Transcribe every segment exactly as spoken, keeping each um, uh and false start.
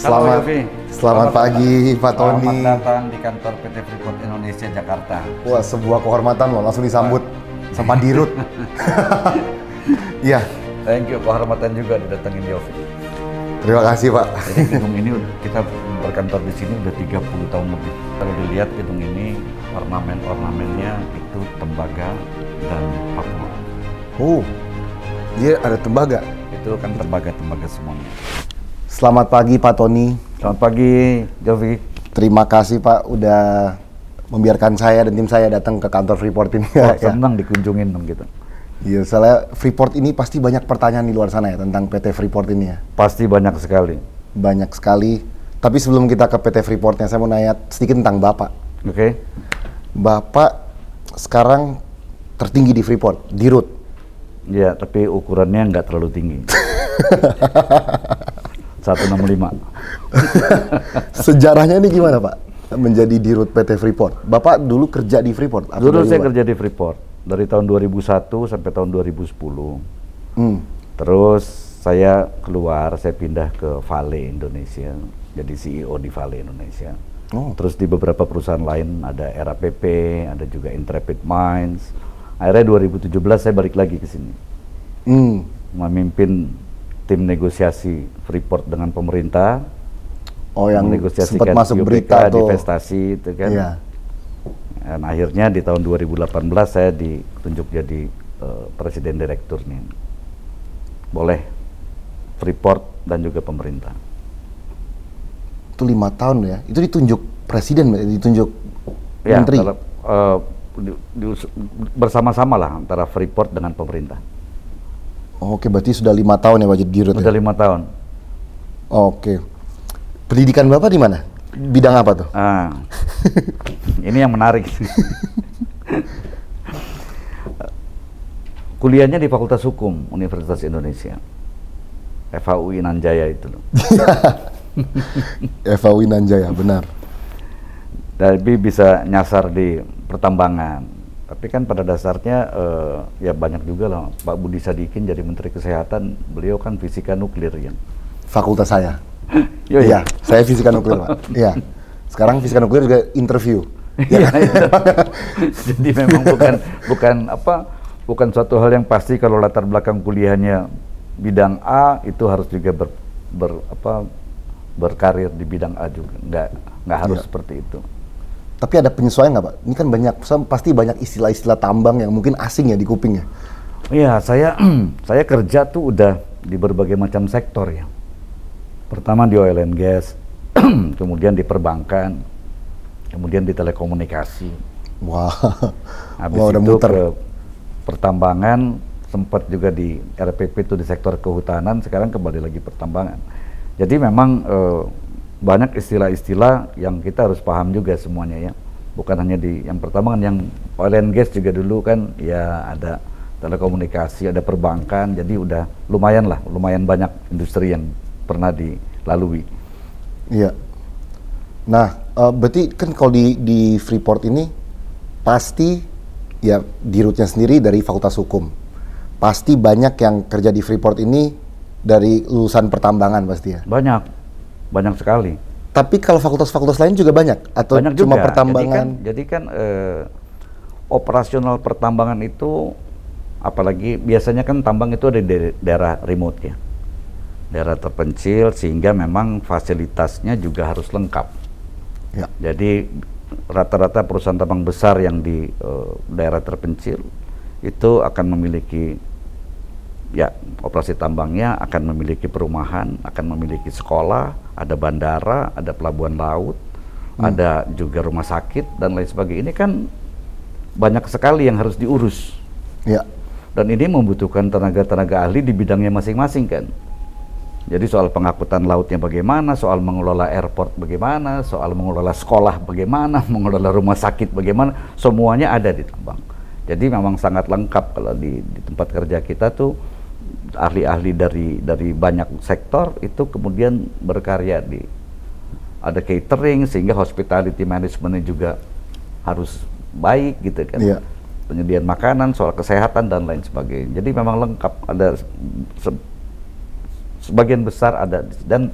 Selamat, Halo, selamat, selamat pagi Pak Tony. Selamat datang di kantor P T Freeport Indonesia Jakarta. Wah, sebuah kehormatan loh, langsung disambut sama Dirut. Iya. Thank you, kehormatan juga didatengin Yofi. Terima kasih Pak. Jadi gedung ini kita berkantor di sini udah tiga puluh tahun lebih. Kalau dilihat gedung ini ornamen-ornamennya itu tembaga dan Papua. Oh, dia ada tembaga. Itu kan tembaga-tembaga semuanya. Selamat pagi Pak Tony. Selamat pagi, Jovi. Terima kasih Pak udah membiarkan saya dan tim saya datang ke kantor Freeport ini. Oh, ya. senang dikunjungin dong gitu. Iya, soalnya Freeport ini pasti banyak pertanyaan di luar sana ya tentang P T Freeport ini ya. Pasti banyak sekali. Banyak sekali. Tapi sebelum kita ke P T Freeportnya, saya mau nanya sedikit tentang Bapak. Oke. Okay. Bapak sekarang tertinggi di Freeport, Dirut. Iya, tapi ukurannya nggak terlalu tinggi. seratus enam puluh lima. Sejarahnya ini gimana Pak? Menjadi Dirut P T Freeport. Bapak dulu kerja di Freeport? Atau Dulu saya luar? kerja di Freeport. Dari tahun dua ribu satu sampai tahun dua ribu sepuluh. Hmm. Terus saya keluar, saya pindah ke Vale Indonesia. Jadi C E O di Vale Indonesia. Oh. Terus di beberapa perusahaan lain, ada R A P P, ada juga Intrepid Mines. Akhirnya dua ribu tujuh belas saya balik lagi ke sini. Hmm. Memimpin tim negosiasi Freeport dengan pemerintah. Oh, yang sempat masuk U B K, berita tuh. divestasi itu kan. Iya. Dan akhirnya di tahun dua ribu delapan belas saya ditunjuk jadi uh, presiden direktur nih. Boleh Freeport dan juga pemerintah. Itu lima tahun ya. Itu ditunjuk presiden, ditunjuk Ya, menteri. dalam, uh, di, di, bersama-sama lah antara Freeport dengan pemerintah. Oh, Oke, berarti sudah lima tahun ya Pak jadi Dirut. Sudah Ya? lima tahun. Oke. Pendidikan Bapak di mana? Bidang apa tuh? Ah, ini yang menarik. Kuliahnya di Fakultas Hukum Universitas Indonesia, F H U I Nanjaya itu loh. F H U I Nanjaya, benar. Tapi bisa nyasar di pertambangan. Tapi kan pada dasarnya eh, ya banyak juga lah. Pak Budi Sadikin jadi Menteri Kesehatan, beliau kan fisika nuklir ya. Fakultas saya. Yo, Iya, saya fisika nuklir Pak. Iya. Sekarang fisika nuklir juga interview. Iya, jadi memang bukan bukan apa bukan suatu hal yang pasti kalau latar belakang kuliahnya bidang A itu harus juga ber, ber apa berkarir di bidang A juga. Nggak nggak harus Iya. seperti itu. Tapi ada penyesuaian nggak Pak? Ini kan banyak, pasti banyak istilah-istilah tambang yang mungkin asing ya di kupingnya. Iya, saya saya kerja tuh udah di berbagai macam sektor ya. Pertama di oil and gas, kemudian di perbankan, kemudian di telekomunikasi. Wah, Habis wah udah itu muter. ke pertambangan, sempat juga di R P P itu di sektor kehutanan, sekarang kembali lagi pertambangan. Jadi memang eh, banyak istilah-istilah yang kita harus paham juga semuanya ya. Bukan hanya di yang pertambangan, yang oil and gas juga dulu kan ya ada telekomunikasi, ada perbankan, jadi udah lumayan lah, lumayan banyak industri yang pernah dilalui. Iya. Nah, uh, berarti kan kalau di di Freeport ini pasti ya Dirutnya sendiri dari Fakultas Hukum. Pasti banyak yang kerja di Freeport ini dari lulusan pertambangan pasti ya. Banyak, banyak sekali. Tapi kalau fakultas-fakultas lain juga banyak atau Banyak cuma juga. pertambangan? Jadi kan, jadi kan eh, operasional pertambangan itu, apalagi biasanya kan tambang itu ada di daerah remote ya. Daerah terpencil, sehingga memang fasilitasnya juga harus lengkap. Ya. Jadi rata-rata perusahaan tambang besar yang di uh, daerah terpencil itu akan memiliki ya operasi tambangnya, akan memiliki perumahan, akan memiliki sekolah, ada bandara, ada pelabuhan laut, hmm. ada juga rumah sakit dan lain sebagainya. Ini kan banyak sekali yang harus diurus. Ya. Dan ini membutuhkan tenaga-tenaga ahli di bidangnya masing-masing kan. Jadi soal pengangkutan lautnya bagaimana, soal mengelola airport bagaimana, soal mengelola sekolah bagaimana, mengelola rumah sakit bagaimana, semuanya ada di tambang. Jadi memang sangat lengkap kalau di, di tempat kerja kita tuh ahli-ahli dari dari banyak sektor itu kemudian berkarya di ada catering, sehingga hospitality managementnya juga harus baik gitu kan. Iya. Penyediaan makanan, soal kesehatan dan lain sebagainya. Jadi memang lengkap, ada se sebagian besar ada, dan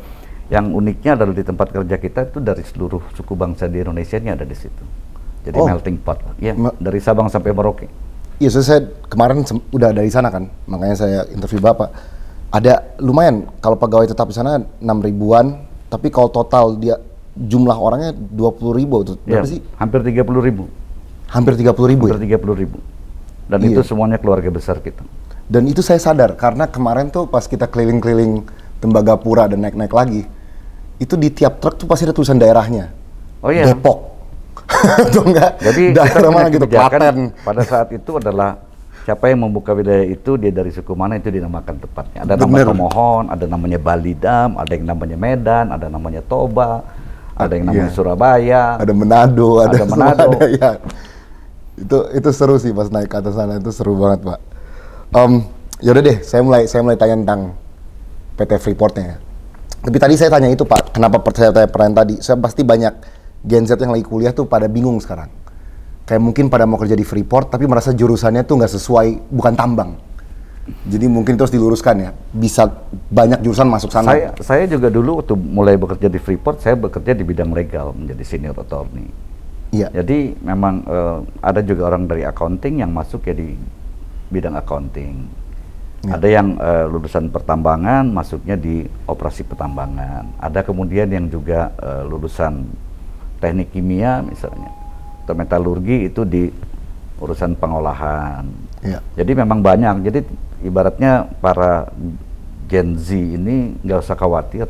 Yang uniknya adalah di tempat kerja kita itu dari seluruh suku bangsa di Indonesia ini ada di situ. Jadi Oh. melting pot. Ya, Ma- dari Sabang sampai Merauke. Iya, so saya kemarin sem- udah dari sana kan, makanya saya interview Bapak. Ada lumayan, kalau pegawai tetap di sana enam ribuan, tapi kalau total dia jumlah orangnya dua puluh ribu, itu Ya, berapa sih? hampir tiga puluh ribu. Hampir tiga puluh ribu ya? Hampir tiga puluh ribu. Dan Iya. itu semuanya keluarga besar kita. Dan itu saya sadar, karena kemarin tuh pas kita keliling-keliling Tembagapura dan naik-naik lagi, itu di tiap truk tuh pasti ada tulisan daerahnya. Oh iya. Depok. Atau enggak, Jadi kita daerah punya mana gitu, kebijakan Klaten. pada saat itu adalah siapa yang membuka wilayah itu, dia dari suku mana itu dinamakan tepatnya. Ada nama Bener. Tomohon, ada namanya Balidam, ada yang namanya Medan, ada namanya Toba, ada yang namanya Iya. Surabaya. Ada Manado, ada, Ada semua Manado. ada, ya. Itu itu seru sih pas naik ke atas sana, itu seru banget, Pak. Um, yaudah deh, saya mulai saya mulai tanya tentang P T Freeport-nya ya. Tapi tadi saya tanya itu, Pak, kenapa saya tanya pertanyaan tadi? Saya pasti banyak Gen Z yang lagi kuliah tuh pada bingung sekarang. Kayak mungkin pada mau kerja di Freeport, tapi merasa jurusannya tuh nggak sesuai, bukan tambang. Jadi mungkin terus diluruskan ya, bisa banyak jurusan masuk sana. Saya saya juga dulu waktu mulai bekerja di Freeport, saya bekerja di bidang legal menjadi senior attorney. Iya. Jadi memang eh, ada juga orang dari accounting yang masuk ya di bidang accounting. Ya. Ada yang eh, lulusan pertambangan masuknya di operasi pertambangan. Ada kemudian yang juga eh, lulusan teknik kimia misalnya, atau metalurgi itu di urusan pengolahan. Iya. Jadi memang banyak. Jadi ibaratnya para Gen Z ini nggak usah khawatir.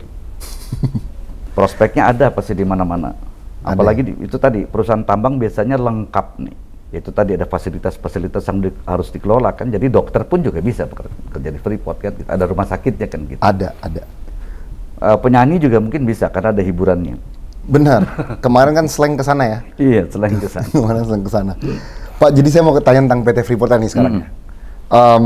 Prospeknya ada pasti di mana-mana. Ada. Apalagi di, itu tadi perusahaan tambang biasanya lengkap nih. Itu tadi ada fasilitas-fasilitas yang di, harus dikelola kan. Jadi dokter pun juga bisa beker- kerja di Freeport kan. Ada rumah sakitnya kan gitu. Ada, ada. Eh, penyanyi juga mungkin bisa karena ada hiburannya. Benar. Kemarin kan slang ke sana ya. Iya, selain ke sana. Kemarin slang ke sana. Pak, jadi saya mau tanya tentang P T Freeport nih sekarang. Mm. ya. Um,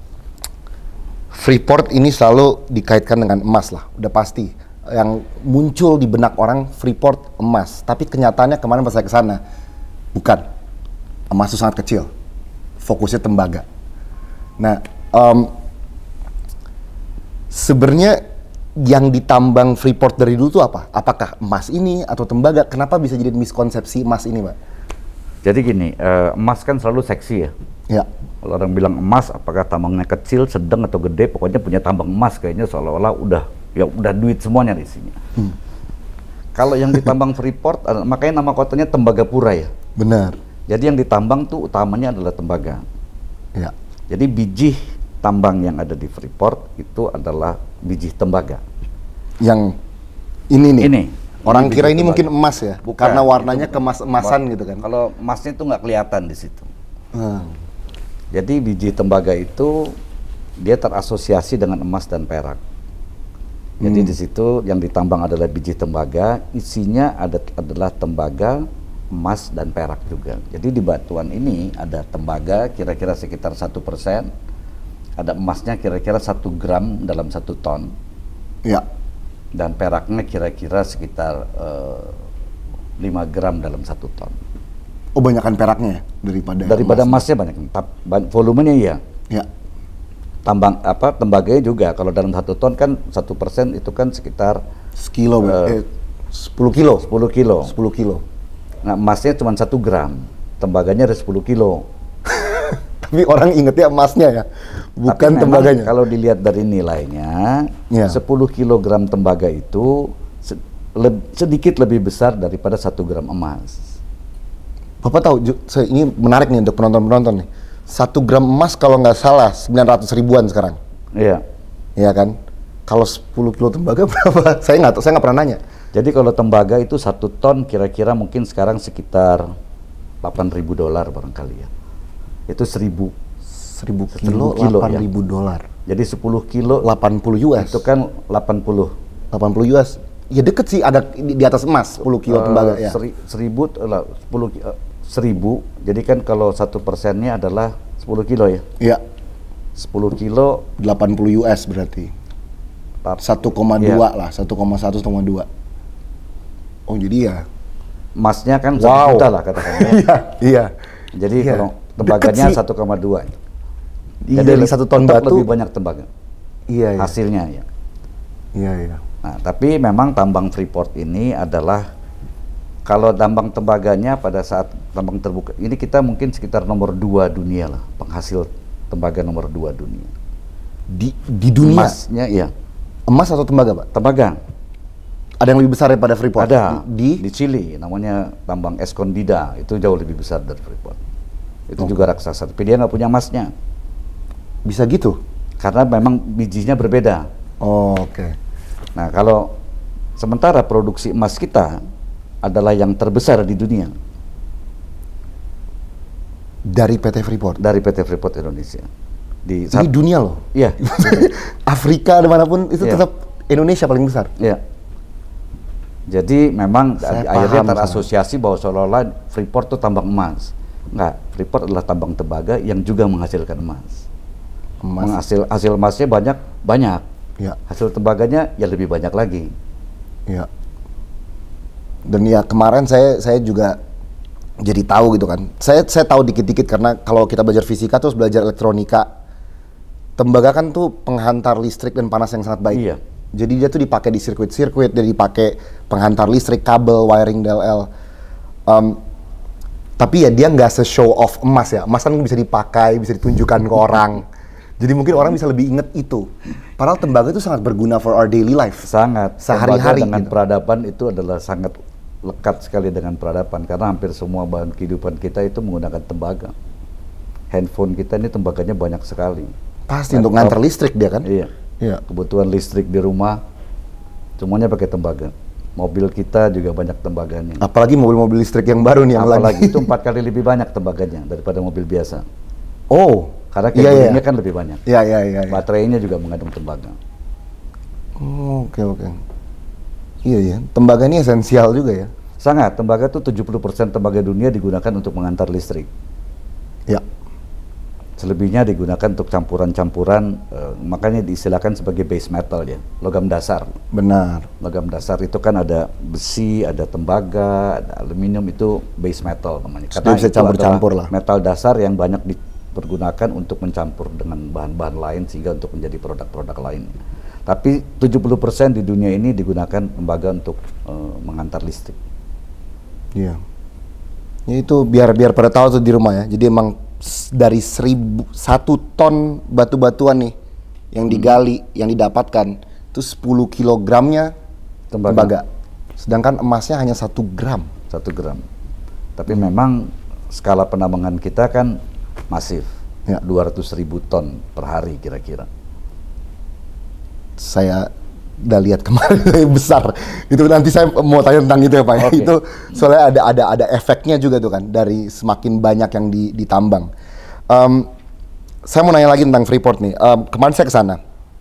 Freeport ini selalu dikaitkan dengan emas lah, udah pasti. Yang muncul di benak orang Freeport emas, tapi kenyataannya kemarin pas saya ke sana bukan. Emas itu sangat kecil. Fokusnya tembaga. Nah, um, sebenarnya yang ditambang Freeport dari dulu tuh apa? Apakah emas ini atau tembaga? Kenapa bisa jadi miskonsepsi emas ini, Pak? Jadi gini, eh, emas kan selalu seksi ya. Ya, Kalau orang bilang emas, apakah tambangnya kecil, sedang atau gede, pokoknya punya tambang emas kayaknya seolah-olah udah ya udah duit semuanya di sini. Hmm. Kalau yang ditambang Freeport, eh, makanya nama kotanya Tembagapura ya. benar. Jadi yang ditambang tuh utamanya adalah tembaga. Ya, Jadi biji tambang yang ada di Freeport itu adalah biji tembaga. yang ini nih. Ini. Orang Ini kira biji ini tembaga. mungkin emas ya, Bukan, karena warnanya itu kemas-emasan bukan. gitu kan. Kalau emasnya itu nggak kelihatan di situ. Hmm. Jadi biji tembaga itu dia terasosiasi dengan emas dan perak. Jadi Hmm. di situ yang ditambang adalah biji tembaga, isinya ada adalah tembaga, emas dan perak juga. Jadi di batuan ini ada tembaga kira-kira sekitar satu persen, ada emasnya kira-kira satu gram dalam satu ton, Ya, dan peraknya kira-kira sekitar eh, lima gram dalam satu ton. oh banyakan peraknya ya daripada Daripada emas. emasnya banyak, tap- ban- volumenya iya. Ya, Tambang apa tembaganya juga kalau dalam satu ton kan satu persen itu kan sekitar sekilo, Eh, eh, sepuluh kilo. sepuluh kilo. sepuluh kilo. Nah emasnya cuma satu gram, tembaganya ada sepuluh kilo. Tapi orang ingetnya emasnya ya, bukan Tapi memang tembaganya. kalau dilihat dari nilainya, Ya. sepuluh kilogram tembaga itu se- leb- sedikit lebih besar daripada satu gram emas. Bapak tahu, Ju- saya- ini menarik nih untuk penonton-penonton nih. Satu gram emas kalau nggak salah sembilan ratus ribuan sekarang, Iya. ya kan? Kalau sepuluh kilo tembaga berapa? Saya nggak tahu, saya nggak pernah nanya. Jadi kalau tembaga itu satu ton kira-kira mungkin sekarang sekitar delapan ribu dolar barangkali ya. Itu seribu. Seribu Seribu kilo, kilo, delapan ya. ribu dolar. Jadi sepuluh kilo delapan puluh U S. itu kan delapan puluh. delapan puluh U S. Ya deket sih, agak di, di atas emas, sepuluh kilo Eh, tembaga ya. seri- seribu, eh, lah, sepuluh, ki- eh, seribu, jadi kan kalau satu persennya adalah sepuluh kilo ya. Iya, Sepuluh kilo, delapan puluh U S berarti. tap- satu koma Iya. dua lah, satu koma satu, satu koma dua. Oh jadi ya. emasnya kan Wow. satu juta lah katakan ya. Iya, iya. Jadi Iya. kalau Deket tembaganya sih. satu koma dua. Iya, Jadi dari le- satu ton tetap batu. lebih banyak tembaga Iya, iya. hasilnya ya. Iya, iya. Nah, tapi memang tambang Freeport ini adalah, kalau tambang tembaganya pada saat tambang terbuka ini kita mungkin sekitar nomor dua dunia lah, penghasil tembaga nomor dua dunia. Di di dunia? Emasnya, iya. Emas atau tembaga, Pak? Tembaga. Ada yang lebih besar daripada Freeport? Ada. Di? Di Chili, namanya tambang Escondida, itu jauh lebih besar dari Freeport. Itu oh. juga raksasa, tapi dia nggak punya emasnya. Bisa gitu? Karena memang bijinya berbeda. Oh, oke. Okay. Nah, kalau sementara produksi emas kita adalah yang terbesar di dunia. Dari P T Freeport? Dari P T Freeport Indonesia. Di Ini dunia loh? Iya. Afrika, dimanapun, itu ya. tetap Indonesia paling besar? Iya. Jadi memang Saya akhirnya paham, terasosiasi bahwa seolah-olah Freeport itu tambang emas. Enggak, Freeport adalah tambang tembaga yang juga menghasilkan emas. Emas. Menghasil, hasil emasnya banyak, banyak. Ya. Hasil tembaganya ya lebih banyak lagi. Ya. Dan ya kemarin saya saya juga jadi tahu gitu kan. Saya saya tahu dikit-dikit karena kalau kita belajar fisika terus belajar elektronika, tembaga kan tuh penghantar listrik dan panas yang sangat baik. Iya. Jadi dia tuh dipakai di sirkuit-sirkuit, dia dipakai penghantar listrik, kabel, wiring D L L. Um, tapi ya dia nggak se-show off emas ya. Emas kan bisa dipakai, bisa ditunjukkan ke orang. Jadi mungkin orang bisa lebih inget itu. Padahal tembaga itu sangat berguna for our daily life. Sangat. Sehari-hari dengan gitu. peradaban itu adalah sangat lekat sekali dengan peradaban. Karena hampir semua bahan kehidupan kita itu menggunakan tembaga. Handphone kita ini tembaganya banyak sekali. Pasti untuk ngantar listrik dia kan? Iya. Iya. Kebutuhan listrik di rumah semuanya pakai tembaga. Mobil kita juga banyak tembaganya. Apalagi mobil-mobil listrik yang baru nih yang Apalagi lagi. itu empat kali lebih banyak tembaganya daripada mobil biasa. Oh, karena iya, kabelnya iya. kan lebih banyak. Iya, iya, iya. iya. Baterainya juga mengandung tembaga. Oh, oke, oke. Iya, iya. Tembaga ini esensial juga ya? Sangat. Tembaga itu tujuh puluh persen tembaga dunia digunakan untuk mengantar listrik. Ya. Selebihnya digunakan untuk campuran-campuran, uh, makanya diistilahkan sebagai base metal ya, logam dasar. Benar. Logam dasar itu kan ada besi, ada tembaga, ada aluminium, itu base metal namanya. Karena bisa campur-campur lah. Metal dasar yang banyak dipergunakan untuk mencampur dengan bahan-bahan lain sehingga untuk menjadi produk-produk lain. Tapi tujuh puluh persen di dunia ini digunakan tembaga untuk uh, mengantar listrik. Iya. Ya itu biar biar pada tahu tuh di rumah ya. Jadi emang dari seribu satu ton batu-batuan nih yang digali, hmm. yang didapatkan itu sepuluh kilogramnya tembaga. tembaga. Sedangkan emasnya hanya satu gram. Satu gram. Tapi hmm. memang skala penambangan kita kan masif, ya. dua ratus ribu ton per hari kira-kira. Saya udah lihat kemarin besar. Itu nanti saya mau tanya tentang itu ya Pak. Okay. Itu soalnya ada ada ada efeknya juga tuh kan dari semakin banyak yang di, ditambang. Um, saya mau nanya lagi tentang Freeport nih. Um, kemarin saya ke sana.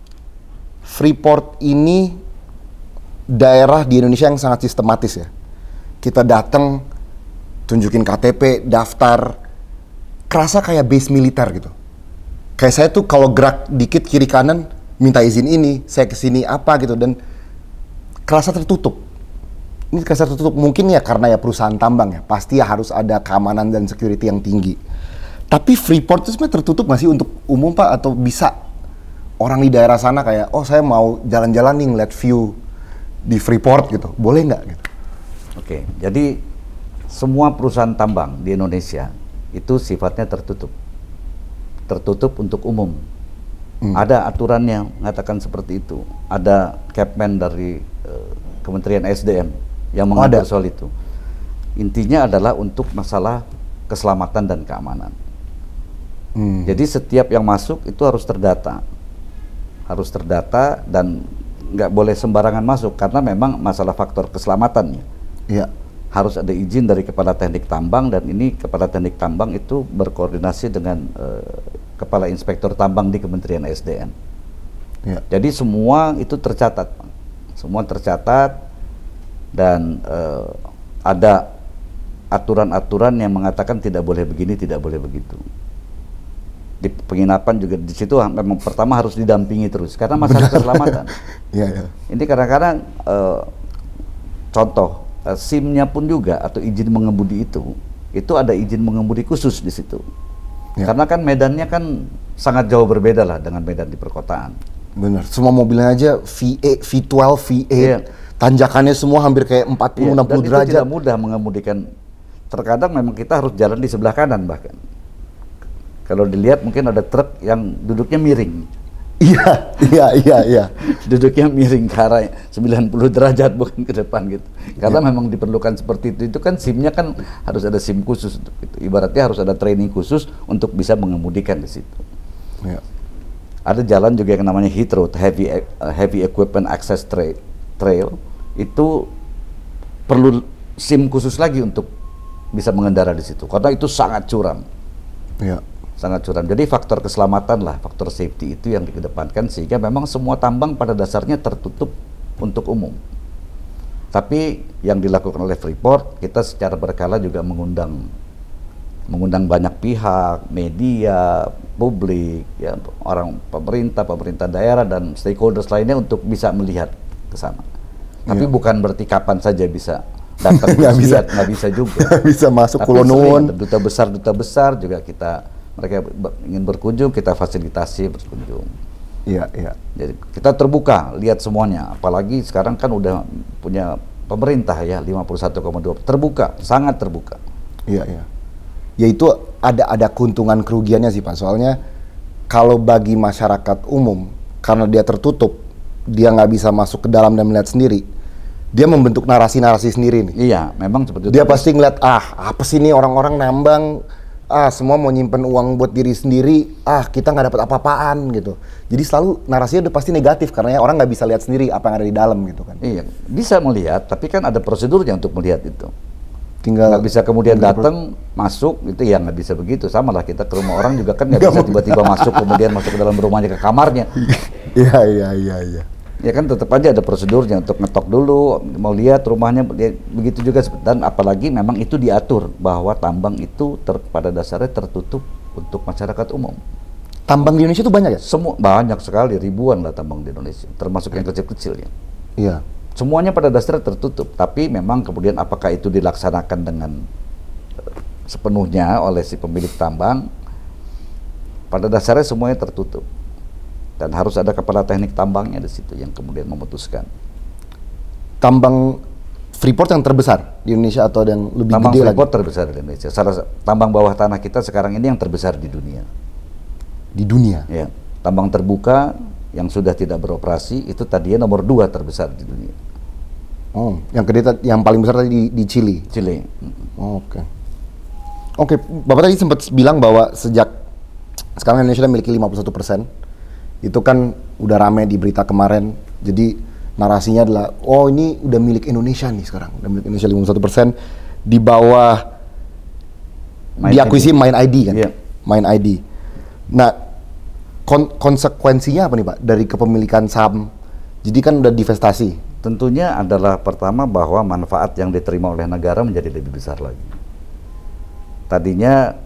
Freeport ini daerah di Indonesia yang sangat sistematis ya. Kita datang, tunjukin K T P, daftar, kerasa kayak base militer gitu. Kayak saya tuh kalau gerak dikit kiri kanan minta izin ini, saya kesini apa gitu, dan kerasa tertutup. Ini kerasa tertutup mungkin ya karena ya perusahaan tambang ya, pasti ya harus ada keamanan dan security yang tinggi. Tapi Freeport itu sebenarnya tertutup nggak sih untuk umum Pak, atau bisa orang di daerah sana kayak, oh saya mau jalan-jalan nih ngeliat view di Freeport gitu, boleh nggak gitu? Oke, jadi semua perusahaan tambang di Indonesia itu sifatnya tertutup, tertutup untuk umum. Hmm. Ada aturannya mengatakan seperti itu. Ada Capman dari uh, Kementerian S D M yang mengatur soal itu. Intinya adalah untuk masalah keselamatan dan keamanan. Hmm. Jadi setiap yang masuk itu harus terdata, harus terdata dan nggak boleh sembarangan masuk karena memang masalah faktor keselamatannya. Ya. Harus ada izin dari Kepala Teknik Tambang, dan ini Kepala Teknik Tambang itu berkoordinasi dengan uh, Kepala Inspektur Tambang di Kementerian S D M. Ya. Jadi semua itu tercatat, semua tercatat, dan uh, ada aturan-aturan yang mengatakan tidak boleh begini, tidak boleh begitu. Di penginapan juga di situ memang pertama harus didampingi terus karena masalah keselamatan. Ya, ya. Ini kadang-kadang uh, contoh uh, SIM-nya pun juga atau izin mengemudi itu, itu ada izin mengemudi khusus di situ. Ya. Karena kan medannya kan sangat jauh berbeda lah dengan medan di perkotaan. Bener, semua mobilnya aja V eight, V twelve, V eight, Iya. tanjakannya semua hampir kayak empat puluh Iya, enam puluh dan derajat. itu tidak mudah mengemudikan. Terkadang memang kita harus jalan di sebelah kanan bahkan. Kalau dilihat mungkin ada truk yang duduknya miring. Iya, iya, iya, iya. Duduknya miring ke arah sembilan puluh derajat bukan ke depan gitu. Karena Iya. memang diperlukan seperti itu. Itu kan SIM-nya kan harus ada SIM khusus untuk itu. Ibaratnya harus ada training khusus untuk bisa mengemudikan di situ. Iya. Ada jalan juga yang namanya Heath Road, Heavy uh, Heavy Equipment Access Trail. Trail itu perlu SIM khusus lagi untuk bisa mengendara di situ karena itu sangat curam. Iya. Sangat curam. Jadi faktor keselamatan lah, faktor safety itu yang dikedepankan sehingga memang semua tambang pada dasarnya tertutup untuk umum. Tapi yang dilakukan oleh Freeport, kita secara berkala juga mengundang mengundang banyak pihak, media, publik, ya, orang pemerintah, pemerintah daerah dan stakeholders lainnya untuk bisa melihat ke sana. Tapi Iya. bukan berarti kapan saja bisa datang Nggak bisa. lihat, nggak bisa juga. Nggak bisa masuk Tapi Pulau sering Nuwun. ada duta besar duta besar juga kita mereka be- ingin berkunjung, kita fasilitasi berkunjung. Iya, iya. Jadi kita terbuka lihat semuanya, apalagi sekarang kan udah punya pemerintah ya lima puluh satu koma dua terbuka, sangat terbuka. Iya, iya. Ya itu ada ada keuntungan kerugiannya sih Pak. Soalnya kalau bagi masyarakat umum karena dia tertutup, dia nggak bisa masuk ke dalam dan melihat sendiri. Dia membentuk narasi-narasi sendiri nih. Iya, memang seperti Dia itu. pasti ngeliat, ah apa sih ini orang-orang nambang, ah semua mau nyimpen uang buat diri sendiri, ah kita nggak dapat apa-apaan gitu. Jadi selalu narasinya udah pasti negatif karena ya orang nggak bisa lihat sendiri apa yang ada di dalam gitu kan. Iya, bisa melihat, tapi kan ada prosedurnya untuk melihat itu. Tinggal Nggak bisa kemudian tinggal datang masuk itu ya nggak bisa begitu. Sama lah kita ke rumah orang juga kan nggak bisa tiba-tiba masuk kemudian masuk ke dalam rumahnya ke kamarnya. Iya, iya, iya, iya. Ya kan tetap aja ada prosedurnya untuk ngetok dulu, mau lihat rumahnya, ya, begitu juga. Dan apalagi memang itu diatur bahwa tambang itu ter, pada dasarnya tertutup untuk masyarakat umum. Tambang di Indonesia tuh banyak ya? Semua banyak sekali, ribuan lah tambang di Indonesia, termasuk yang kecil-kecil ya. Iya. Semuanya pada dasarnya tertutup, tapi memang kemudian apakah itu dilaksanakan dengan eh, sepenuhnya oleh si pemilik tambang, pada dasarnya semuanya tertutup. Dan harus ada kepala teknik tambangnya di situ yang kemudian memutuskan. Tambang Freeport yang terbesar di Indonesia atau yang lebih Tambang gede Freeport lagi? terbesar di Indonesia. Salah tambang bawah tanah kita sekarang ini yang terbesar di dunia. Di dunia? Ya, tambang terbuka yang sudah tidak beroperasi itu tadinya nomor dua terbesar di dunia. Oh, yang gede, ta- yang paling besar tadi di, di Chili? Chile. Oh, Oke. Oke, Bapak tadi sempat bilang bahwa sejak sekarang Indonesia sudah memiliki lima puluh satu persen. Itu kan udah rame di berita kemarin. Jadi narasinya adalah, oh ini udah milik Indonesia nih sekarang. Udah milik Indonesia lima puluh satu persen di bawah Main diakuisisi I D. Main I D kan? Iya. Main I D. Nah, kon- konsekuensinya apa nih Pak dari kepemilikan saham? Jadi kan udah divestasi. Tentunya adalah pertama bahwa manfaat yang diterima oleh negara menjadi lebih besar lagi. Tadinya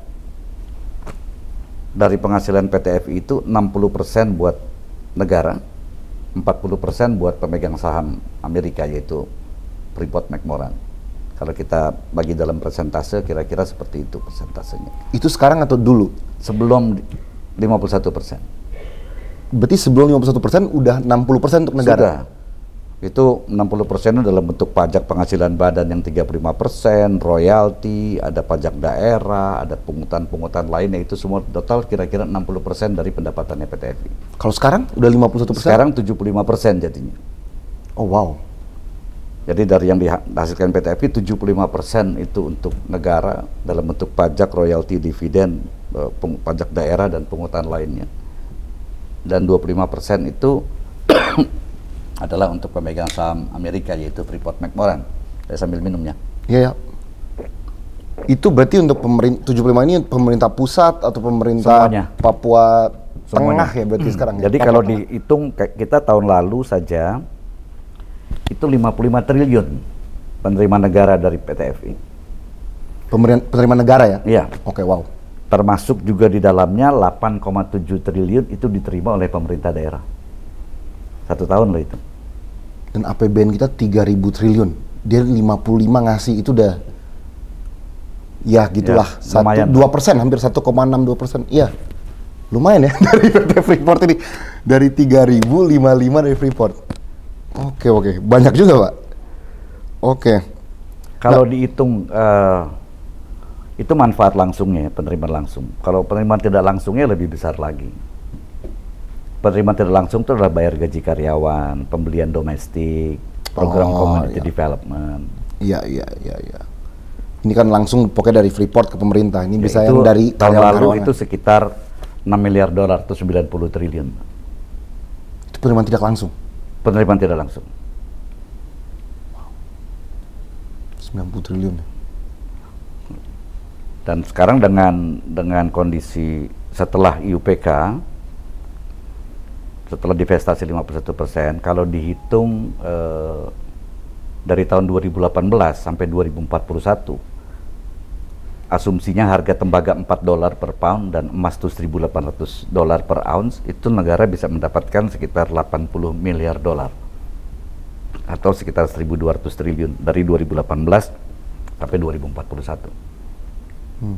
dari penghasilan P T F I itu enam puluh persen buat negara, empat puluh persen buat pemegang saham Amerika yaitu Freeport McMoran. Kalau kita bagi dalam persentase kira-kira seperti itu persentasenya. Itu sekarang atau dulu? Sebelum lima puluh satu persen. Berarti sebelum lima puluh satu persen udah enam puluh persen untuk negara? Sudah. Itu enam puluh persen dalam bentuk pajak penghasilan badan yang tiga puluh lima persen, royalti, ada pajak daerah, ada pungutan-pungutan lainnya, itu semua total kira-kira enam puluh persen dari pendapatannya P T F I. Kalau sekarang udah lima puluh satu persen? Sekarang tujuh puluh lima persen jadinya. Oh wow. Jadi dari yang dihasilkan P T F I tujuh puluh lima persen itu untuk negara dalam bentuk pajak, royalti, dividen, eh, peng- pajak daerah dan pungutan lainnya. Dan dua puluh lima persen itu adalah untuk pemegang saham Amerika yaitu Freeport McMoran. Saya sambil minumnya. Iya ya. Itu berarti untuk pemerintah tujuh puluh lima ini pemerintah pusat atau pemerintah Semuanya. Papua Semuanya. Tengah ya berarti sekarang ya? Jadi Papua kalau Tengah. dihitung kayak kita tahun lalu saja itu lima puluh lima triliun penerima negara dari P T F I. Pemerintah penerima negara ya? Iya. Oke, wow. Termasuk juga di dalamnya delapan koma tujuh triliun itu diterima oleh pemerintah daerah. Satu tahun loh itu. Dan A P B N kita tiga ribu triliun. Dia lima puluh lima ngasih itu udah ya gitulah. Ya, Satu, lumayan. dua persen, hampir satu koma enam dua persen. Iya. Lumayan ya dari P T Freeport ini. Dari tiga ribu lima puluh lima dari Freeport. Oke, oke. Banyak juga, Pak. Oke. Kalau Nah, dihitung uh, itu manfaat langsungnya, penerimaan langsung. Kalau penerimaan tidak langsungnya lebih besar lagi. Penerimaan tidak langsung itu adalah bayar gaji karyawan, pembelian domestik, program Oh, community iya. development. Iya, iya, iya, iya. Ini kan langsung pokoknya dari Freeport ke pemerintah. Ini Ya, bisa itu yang dari tahun lalu karyawan-karyawannya. itu sekitar enam miliar dolar atau sembilan puluh triliun. Itu penerimaan tidak langsung. Penerimaan tidak langsung. sembilan puluh triliun. Dan sekarang dengan dengan kondisi setelah I U P K, setelah divestasi lima puluh satu persen, kalau dihitung eh, dari tahun dua ribu delapan belas sampai dua ribu empat puluh satu, asumsinya harga tembaga empat dolar per pound dan emas itu seribu delapan ratus dolar per ounce, itu negara bisa mendapatkan sekitar delapan puluh miliar dolar atau sekitar seribu dua ratus triliun dari dua ribu delapan belas sampai dua ribu empat puluh satu. Hmm.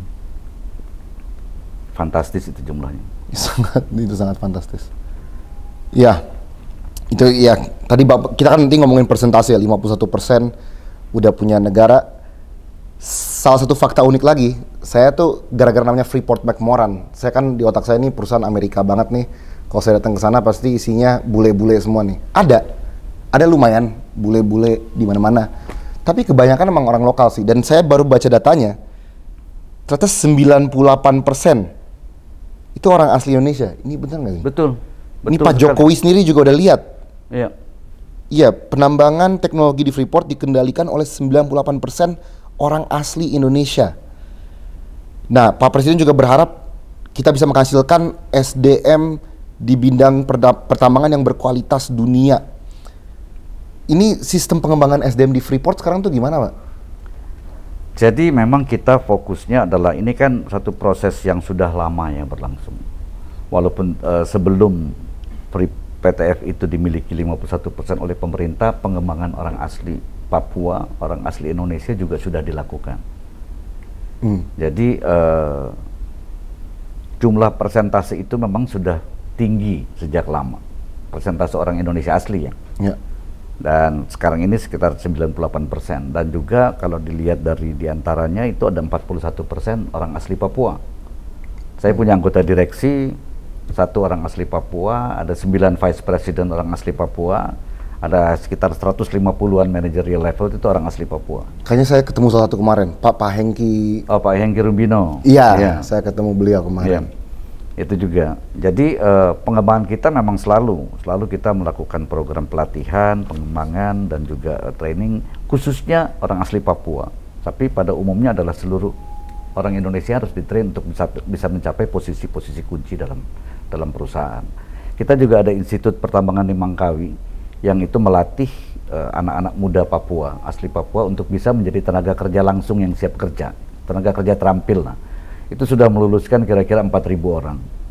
Fantastis itu jumlahnya. Sangat, itu sangat fantastis. Ya, itu ya. Tadi Bapak, kita kan nanti ngomongin persentase ya, lima puluh satu persen udah punya negara. Salah satu fakta unik lagi, saya tuh gara-gara namanya Freeport McMoran. Saya kan di otak saya ini perusahaan Amerika banget nih. Kalau saya datang ke sana pasti isinya bule-bule semua nih. Ada, ada lumayan bule-bule di mana-mana. Tapi kebanyakan emang orang lokal sih. Dan saya baru baca datanya, ternyata sembilan puluh delapan persen itu orang asli Indonesia. Ini benar nggak sih? Betul. Ini betul Pak sekali. Jokowi sendiri juga udah lihat. Iya. Iya, penambangan teknologi di Freeport dikendalikan oleh sembilan puluh delapan persen orang asli Indonesia. Nah, Pak Presiden juga berharap kita bisa menghasilkan S D M di bidang perda- pertambangan yang berkualitas dunia. Ini sistem pengembangan S D M di Freeport sekarang tuh gimana, Pak? Jadi memang kita fokusnya adalah ini kan satu proses yang sudah lama yang berlangsung. Walaupun uh, sebelum Free P T F itu dimiliki lima puluh satu persen oleh pemerintah, pengembangan orang asli Papua, orang asli Indonesia juga sudah dilakukan. Hmm. Jadi uh, jumlah persentase itu memang sudah tinggi sejak lama. Persentase orang Indonesia asli ya. Ya. Dan sekarang ini sekitar sembilan puluh delapan persen. Dan juga kalau dilihat dari diantaranya itu ada empat puluh satu persen orang asli Papua. Saya punya anggota direksi, satu orang asli Papua, ada sembilan vice president orang asli Papua, ada sekitar seratus lima puluhan managerial level itu orang asli Papua. Kayaknya saya ketemu salah satu kemarin, Pak Pak Hengki. Oh, Pak Hengki Rubino. Iya, Ya. saya ketemu beliau kemarin. Iya. Itu juga. Jadi eh, pengembangan kita memang selalu, selalu kita melakukan program pelatihan, pengembangan dan juga eh, training khususnya orang asli Papua. Tapi pada umumnya adalah seluruh orang Indonesia harus ditrain untuk bisa bisa mencapai posisi-posisi kunci dalam dalam perusahaan. Kita juga ada Institut Pertambangan di Mangkawi yang itu melatih eh, anak-anak muda Papua, asli Papua untuk bisa menjadi tenaga kerja langsung yang siap kerja, tenaga kerja terampil. Nah, itu sudah meluluskan kira-kira empat ribu orang.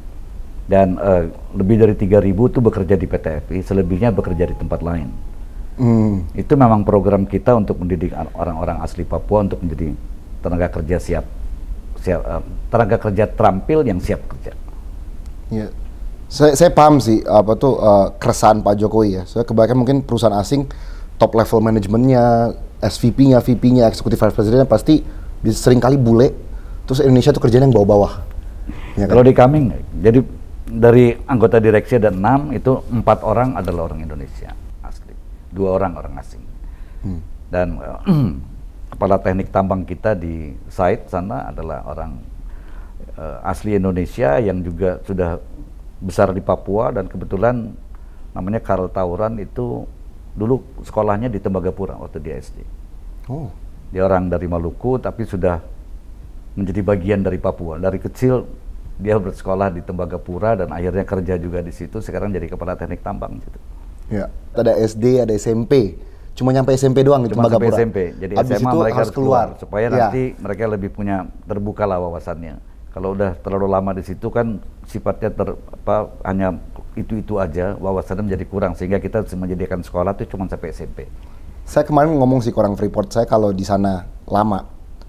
Dan uh, lebih dari tiga ribu itu bekerja di P T F I, selebihnya bekerja di tempat lain. Hmm. Itu memang program kita untuk mendidik orang-orang asli Papua untuk menjadi tenaga kerja siap, siap uh, tenaga kerja terampil yang siap kerja. Ya, saya, saya paham sih apa tuh uh, keresahan Pak Jokowi ya. Saya kebanyakan mungkin perusahaan asing top level manajemennya, S V P-nya, V P-nya, eksekutif vice presidentnya pasti sering kali bule. Terus Indonesia tuh kerjanya yang bawah-bawah. Ya kan? Kalau di kami, jadi dari anggota direksi ada enam, itu empat orang adalah orang Indonesia asli, dua orang orang asing. Hmm. Dan uh, kepala teknik tambang kita di site sana adalah orang uh, asli Indonesia yang juga sudah besar di Papua, dan kebetulan namanya Karl Tauran itu dulu sekolahnya di Tembagapura waktu di S D. Oh. Dia orang dari Maluku tapi sudah menjadi bagian dari Papua. Dari kecil dia bersekolah di Tembagapura dan akhirnya kerja juga di situ. Sekarang jadi kepala teknik tambang gitu. Ya, ada S D, ada S M P. Cuma nyampe S M P doang di Cuma sampai Tembagapura. S M P. Jadi Abis S M A itu mereka harus keluar, keluar supaya Ya. nanti mereka lebih punya terbuka lah wawasannya. Kalau udah terlalu lama di situ kan sifatnya ter, apa, hanya itu-itu aja, wawasannya menjadi kurang sehingga kita menjadikan sekolah itu cuma sampai S M P. Saya kemarin ngomong sih ke orang Freeport, saya kalau di sana lama,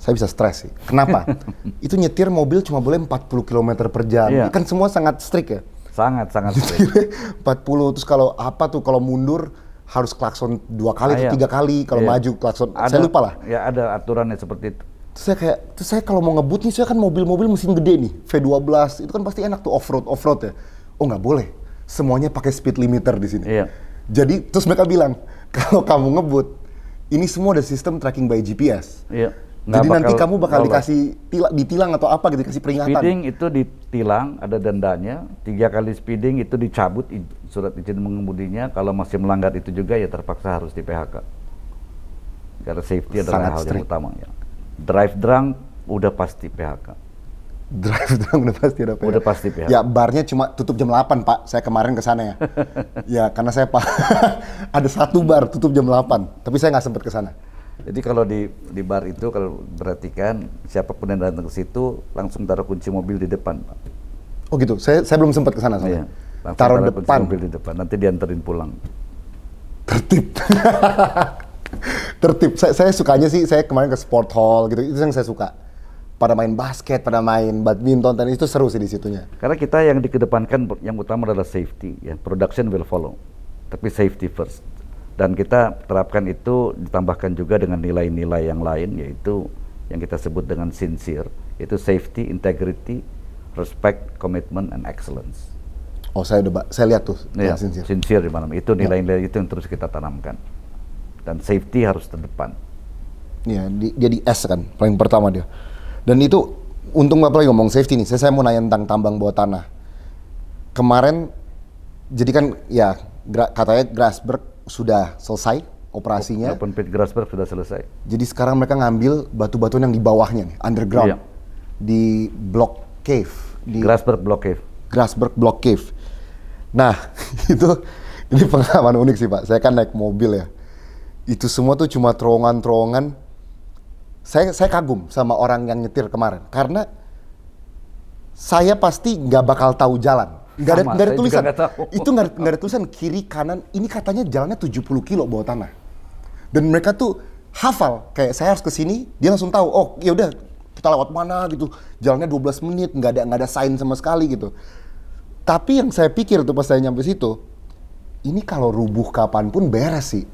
saya bisa stres sih. Kenapa? Itu nyetir mobil cuma boleh empat puluh kilometer per jam. Iya. Kan semua sangat strict ya. Sangat, sangat strict. empat puluh, terus kalau apa tuh, kalau mundur harus klakson dua kali Ah, atau iya. tiga kali, kalau Iya. maju klakson, Ada, saya lupa lah. Ya ada aturannya seperti itu. Terus saya kayak, terus saya kalau mau ngebut nih, saya kan mobil-mobil mesin gede nih, V dua belas, itu kan pasti enak tuh off-road, off-road ya. Oh nggak boleh, semuanya pakai speed limiter di sini. Iya. Jadi, terus mereka bilang, kalau kamu ngebut, ini semua ada sistem tracking by G P S. Iya. Jadi Nggak nanti bakal kamu bakal lolos. dikasih tila, ditilang atau apa gitu, dikasih peringatan. Speeding itu ditilang, ada dendanya. Tiga kali speeding itu dicabut i- surat izin mengemudinya. Kalau masih melanggar itu juga ya terpaksa harus di P H K. Karena safety adalah Sangat hal yang strict. utama. Ya. Drive drunk udah pasti P H K. Drive down udah pasti ada P H K. Udah pasti P H K. Ya barnya cuma tutup jam delapan Pak, saya kemarin ke sana ya. Ya karena saya Pak, ada satu bar tutup jam delapan, tapi saya nggak sempat ke sana. Jadi kalau di di bar itu kalau perhatikan siapapun yang datang ke situ langsung taruh kunci mobil di depan, Pak. Oh gitu, saya saya belum sempat ke sana Iya. soalnya. Langsung Taruh kunci depan, mobil di depan, nanti dianterin pulang. tertib. Tertib. Saya, saya sukanya sih, saya kemarin ke sport hall gitu, itu yang saya suka. Pada main basket, pada main badminton, tenis, itu seru sih di situnya. Karena kita yang dikedepankan yang utama adalah safety, ya. Production will follow, tapi safety first. Dan kita terapkan itu ditambahkan juga dengan nilai-nilai yang lain, yaitu yang kita sebut dengan sincere, yaitu safety, integrity, respect, commitment, and excellence. Oh saya udah, saya lihat tuh, Ya, yang sincere. sincere di mana itu nilai-nilai itu yang terus kita tanamkan. Dan safety harus terdepan. Iya, di- dia di S kan, paling pertama dia. Dan itu, untung Bapak lagi ngomong safety nih, saya, saya mau nanya tentang tambang bawah tanah. Kemarin, jadi kan ya, gra- katanya Grasberg sudah selesai operasinya. Open pit Grasberg sudah selesai. Jadi sekarang mereka ngambil batu-batuan yang di bawahnya nih, underground. Iya. Di Block Cave. Di Grasberg Block Cave. Grasberg Block Cave. Nah, itu ini pengalaman unik sih Pak. Saya kan naik mobil ya. Itu semua tuh cuma terowongan-terowongan. Saya saya kagum sama orang yang nyetir kemarin karena saya pasti nggak bakal tahu jalan. Nggak ada, Sama, nggak ada saya juga tulisan. nggak tahu. Itu nggak ada- nggak ada tulisan kiri kanan. Ini katanya jalannya tujuh puluh kilo bawah tanah. Dan mereka tuh hafal. Kayak saya harus ke sini, dia langsung tahu. Oh, ya udah kita lewat mana gitu. Jalannya dua belas menit, nggak ada nggak ada sign sama sekali gitu. Tapi yang saya pikir tuh pas saya nyampe situ, ini kalau rubuh kapanpun beres sih.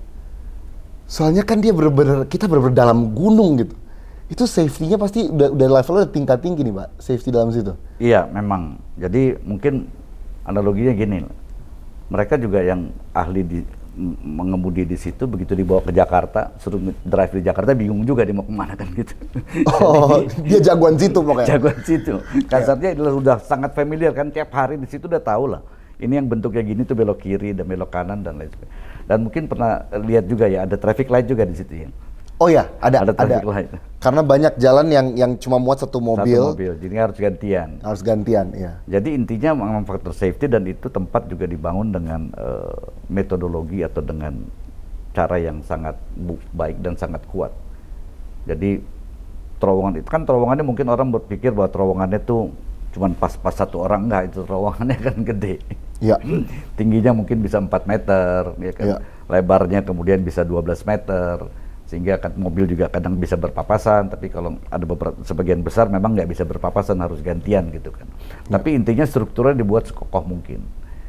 Soalnya kan dia bener-bener, kita bener-bener dalam gunung gitu. Itu safety-nya pasti udah, udah levelnya udah tingkat tinggi nih Pak, safety dalam situ. Iya, memang. Jadi mungkin analoginya gini, mereka juga yang ahli di m- mengemudi di situ, begitu dibawa ke Jakarta, suruh drive di Jakarta, bingung juga dia mau kemana kan gitu. Oh, dia jagoan situ pokoknya. Jagoan situ. Kasarnya adalah udah sangat familiar kan, tiap hari di situ udah tahu lah. Ini yang bentuknya gini tuh belok kiri dan belok kanan dan lain sebagainya. Dan mungkin pernah lihat juga ya, ada traffic light juga di situ ya. Oh ya, ada, Ada ada. traffic light. Karena banyak jalan yang yang cuma muat satu mobil, Satu mobil, jadi harus gantian. harus gantian, ya. Jadi intinya memang faktor safety dan itu tempat juga dibangun dengan eh, metodologi atau dengan cara yang sangat bu- baik dan sangat kuat. Jadi terowongan itu kan terowongannya mungkin orang berpikir bahwa terowongannya tuh cuman pas-pas satu orang, enggak, itu terowongannya kan gede. Iya. Tingginya mungkin bisa empat meter, ya kan? Iya. Lebarnya kemudian bisa dua belas meter, sehingga kan mobil juga kadang bisa berpapasan, tapi kalau ada beberapa sebagian besar memang nggak bisa berpapasan, harus gantian gitu kan. Tapi intinya strukturnya dibuat sekokoh mungkin,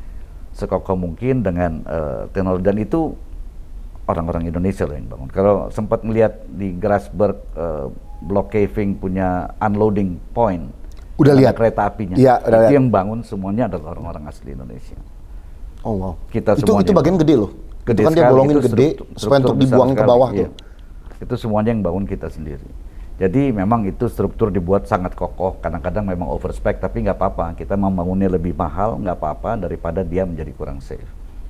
sekokoh mungkin dengan eh, teknologi, dan itu orang-orang Indonesia loh yang bangun. Kalau sempat melihat di Grasberg eh, block caving punya unloading point, Udah ada lihat kereta apinya, Iya, udah itu lihat. yang bangun semuanya adalah orang-orang asli Indonesia. Oh wow. Kita itu semuanya. itu bagian gede loh. Gede itu kan dia sekali, bolongin itu gede struktur- supaya struktur untuk besar dibuang ke sekali, bawah iya. tuh. Itu semuanya yang bangun kita sendiri. Jadi memang itu struktur dibuat sangat kokoh. Kadang-kadang memang overspec, tapi nggak apa-apa. Kita membangunnya lebih mahal, nggak apa-apa daripada dia menjadi kurang safe.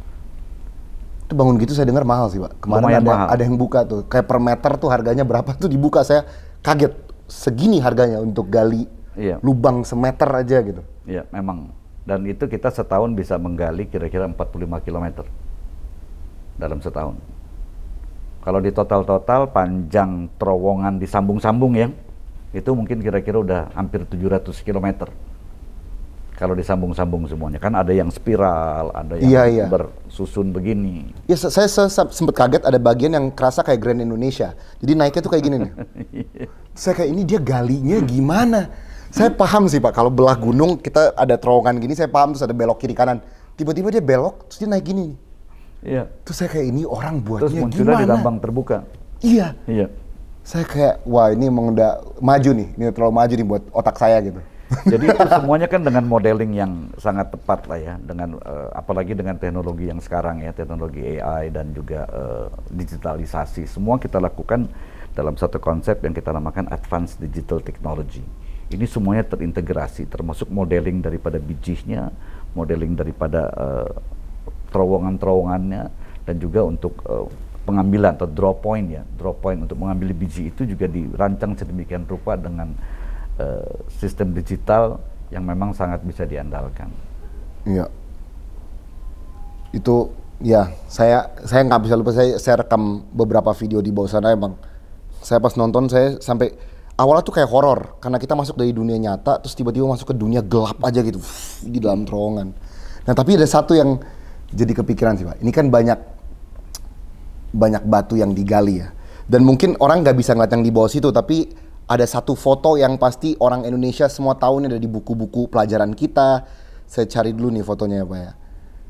Itu bangun gitu saya dengar mahal sih Pak. Kemarin Lumayan ada mahal. ada yang buka tuh, kayak per meter tuh harganya berapa tuh dibuka, saya kaget. Segini harganya untuk gali Iya. lubang semeter aja gitu. Iya, memang. Dan itu kita setahun bisa menggali kira-kira empat puluh lima kilometer dalam setahun. Kalau di total-total panjang terowongan disambung-sambung ya, itu mungkin kira-kira udah hampir tujuh ratus kilometer. Kalau disambung-sambung semuanya, kan ada yang spiral, ada yang Iya, iya. bersusun begini. Ya se- saya, saya, sempat kaget ada bagian yang kerasa kayak Grand Indonesia. Jadi naiknya tuh kayak gini nih. Saya kayak ini dia galinya gimana? Saya paham sih Pak, kalau belah gunung kita ada terowongan gini, saya paham terus ada belok kiri kanan. Tiba-tiba dia belok, terus dia naik gini. Iya. Terus saya kayak ini orang buatnya Terus munculnya gimana? di tambang terbuka. Iya. Iya. Saya kayak, wah ini emang udah maju nih, ini terlalu maju nih buat otak saya gitu. Jadi itu semuanya kan dengan modeling yang sangat tepat lah ya, dengan uh, apalagi dengan teknologi yang sekarang ya, teknologi A I dan juga uh, digitalisasi. Semua kita lakukan dalam satu konsep yang kita namakan Advanced Digital Technology. Ini semuanya terintegrasi, termasuk modeling daripada bijihnya, modeling daripada uh, terowongan-terowongannya, dan juga untuk uh, pengambilan atau draw point ya, draw point untuk mengambil biji itu juga dirancang sedemikian rupa dengan Uh, sistem digital yang memang sangat bisa diandalkan. Iya. Itu ya saya saya nggak bisa lupa, saya, saya rekam beberapa video di bawah sana. Emang saya pas nonton saya sampai awalnya tuh kayak horor karena kita masuk dari dunia nyata terus tiba-tiba masuk ke dunia gelap aja gitu di dalam terowongan. Nah tapi ada satu yang jadi kepikiran sih Pak. Ini kan banyak banyak batu yang digali ya. Dan mungkin orang nggak bisa ngeliat yang di bawah situ, tapi ada satu foto yang pasti orang Indonesia semua tahu, ini ada di buku-buku pelajaran kita. Saya cari dulu nih fotonya ya Pak ya.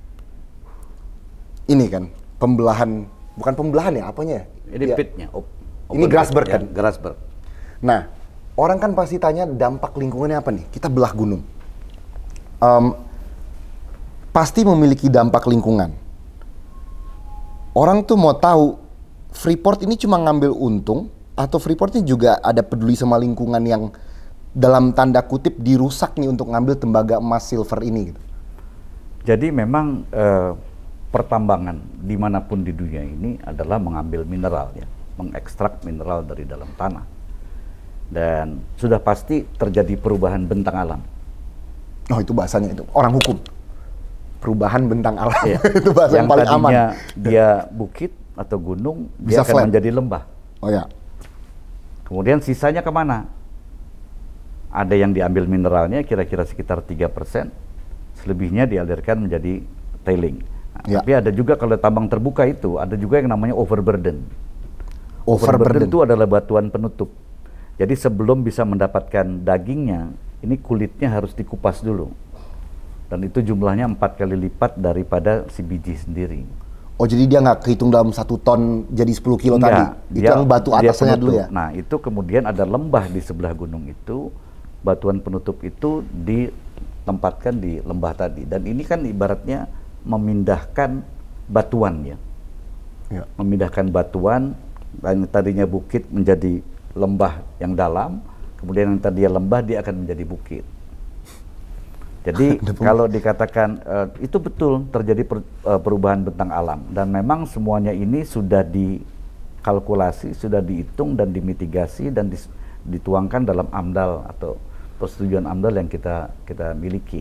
Ini kan pembelahan, bukan pembelahan ya, apanya ya? Ini ya. Pitnya. Op, ini Grasberg kan? Ya, Grasberg. Nah, orang kan pasti tanya dampak lingkungannya apa nih? Kita belah gunung. Um, pasti memiliki dampak lingkungan. Orang tuh mau tahu, Freeport ini cuma ngambil untung, atau Freeport ini juga ada peduli sama lingkungan yang dalam tanda kutip dirusak nih untuk ngambil tembaga emas silver ini gitu. Jadi memang eh, pertambangan dimanapun di dunia ini adalah mengambil mineral ya, mengekstrak mineral dari dalam tanah. Dan sudah pasti terjadi perubahan bentang alam. Oh itu bahasanya itu, orang hukum. Perubahan bentang alam, ya. Itu bahasa yang, yang paling aman. Yang tadinya dia bukit atau gunung, bisa dia akan flat. menjadi lembah. Oh ya. Kemudian sisanya kemana? Ada yang diambil mineralnya kira-kira sekitar tiga persen, selebihnya dialirkan menjadi tailing. Nah, ya. Tapi ada juga kalau tambang terbuka itu, ada juga yang namanya overburden. Overburden, overburden itu adalah batuan penutup. Jadi sebelum bisa mendapatkan dagingnya, ini kulitnya harus dikupas dulu. Dan itu jumlahnya empat kali lipat daripada si biji sendiri. Oh jadi dia nggak kehitung dalam satu ton jadi sepuluh kilo Enggak, tadi? Itu yang batu atasnya dulu ya? Nah itu kemudian ada lembah di sebelah gunung itu, batuan penutup itu ditempatkan di lembah tadi. Dan ini kan ibaratnya memindahkan batuan ya. ya. Memindahkan batuan, yang tadinya bukit menjadi lembah yang dalam, kemudian yang tadinya lembah dia akan menjadi bukit. Jadi kalau dikatakan uh, itu betul terjadi per, uh, perubahan bentang alam, dan memang semuanya ini sudah dikalkulasi, sudah dihitung dan dimitigasi dan dis, dituangkan dalam AMDAL atau persetujuan AMDAL yang kita kita miliki.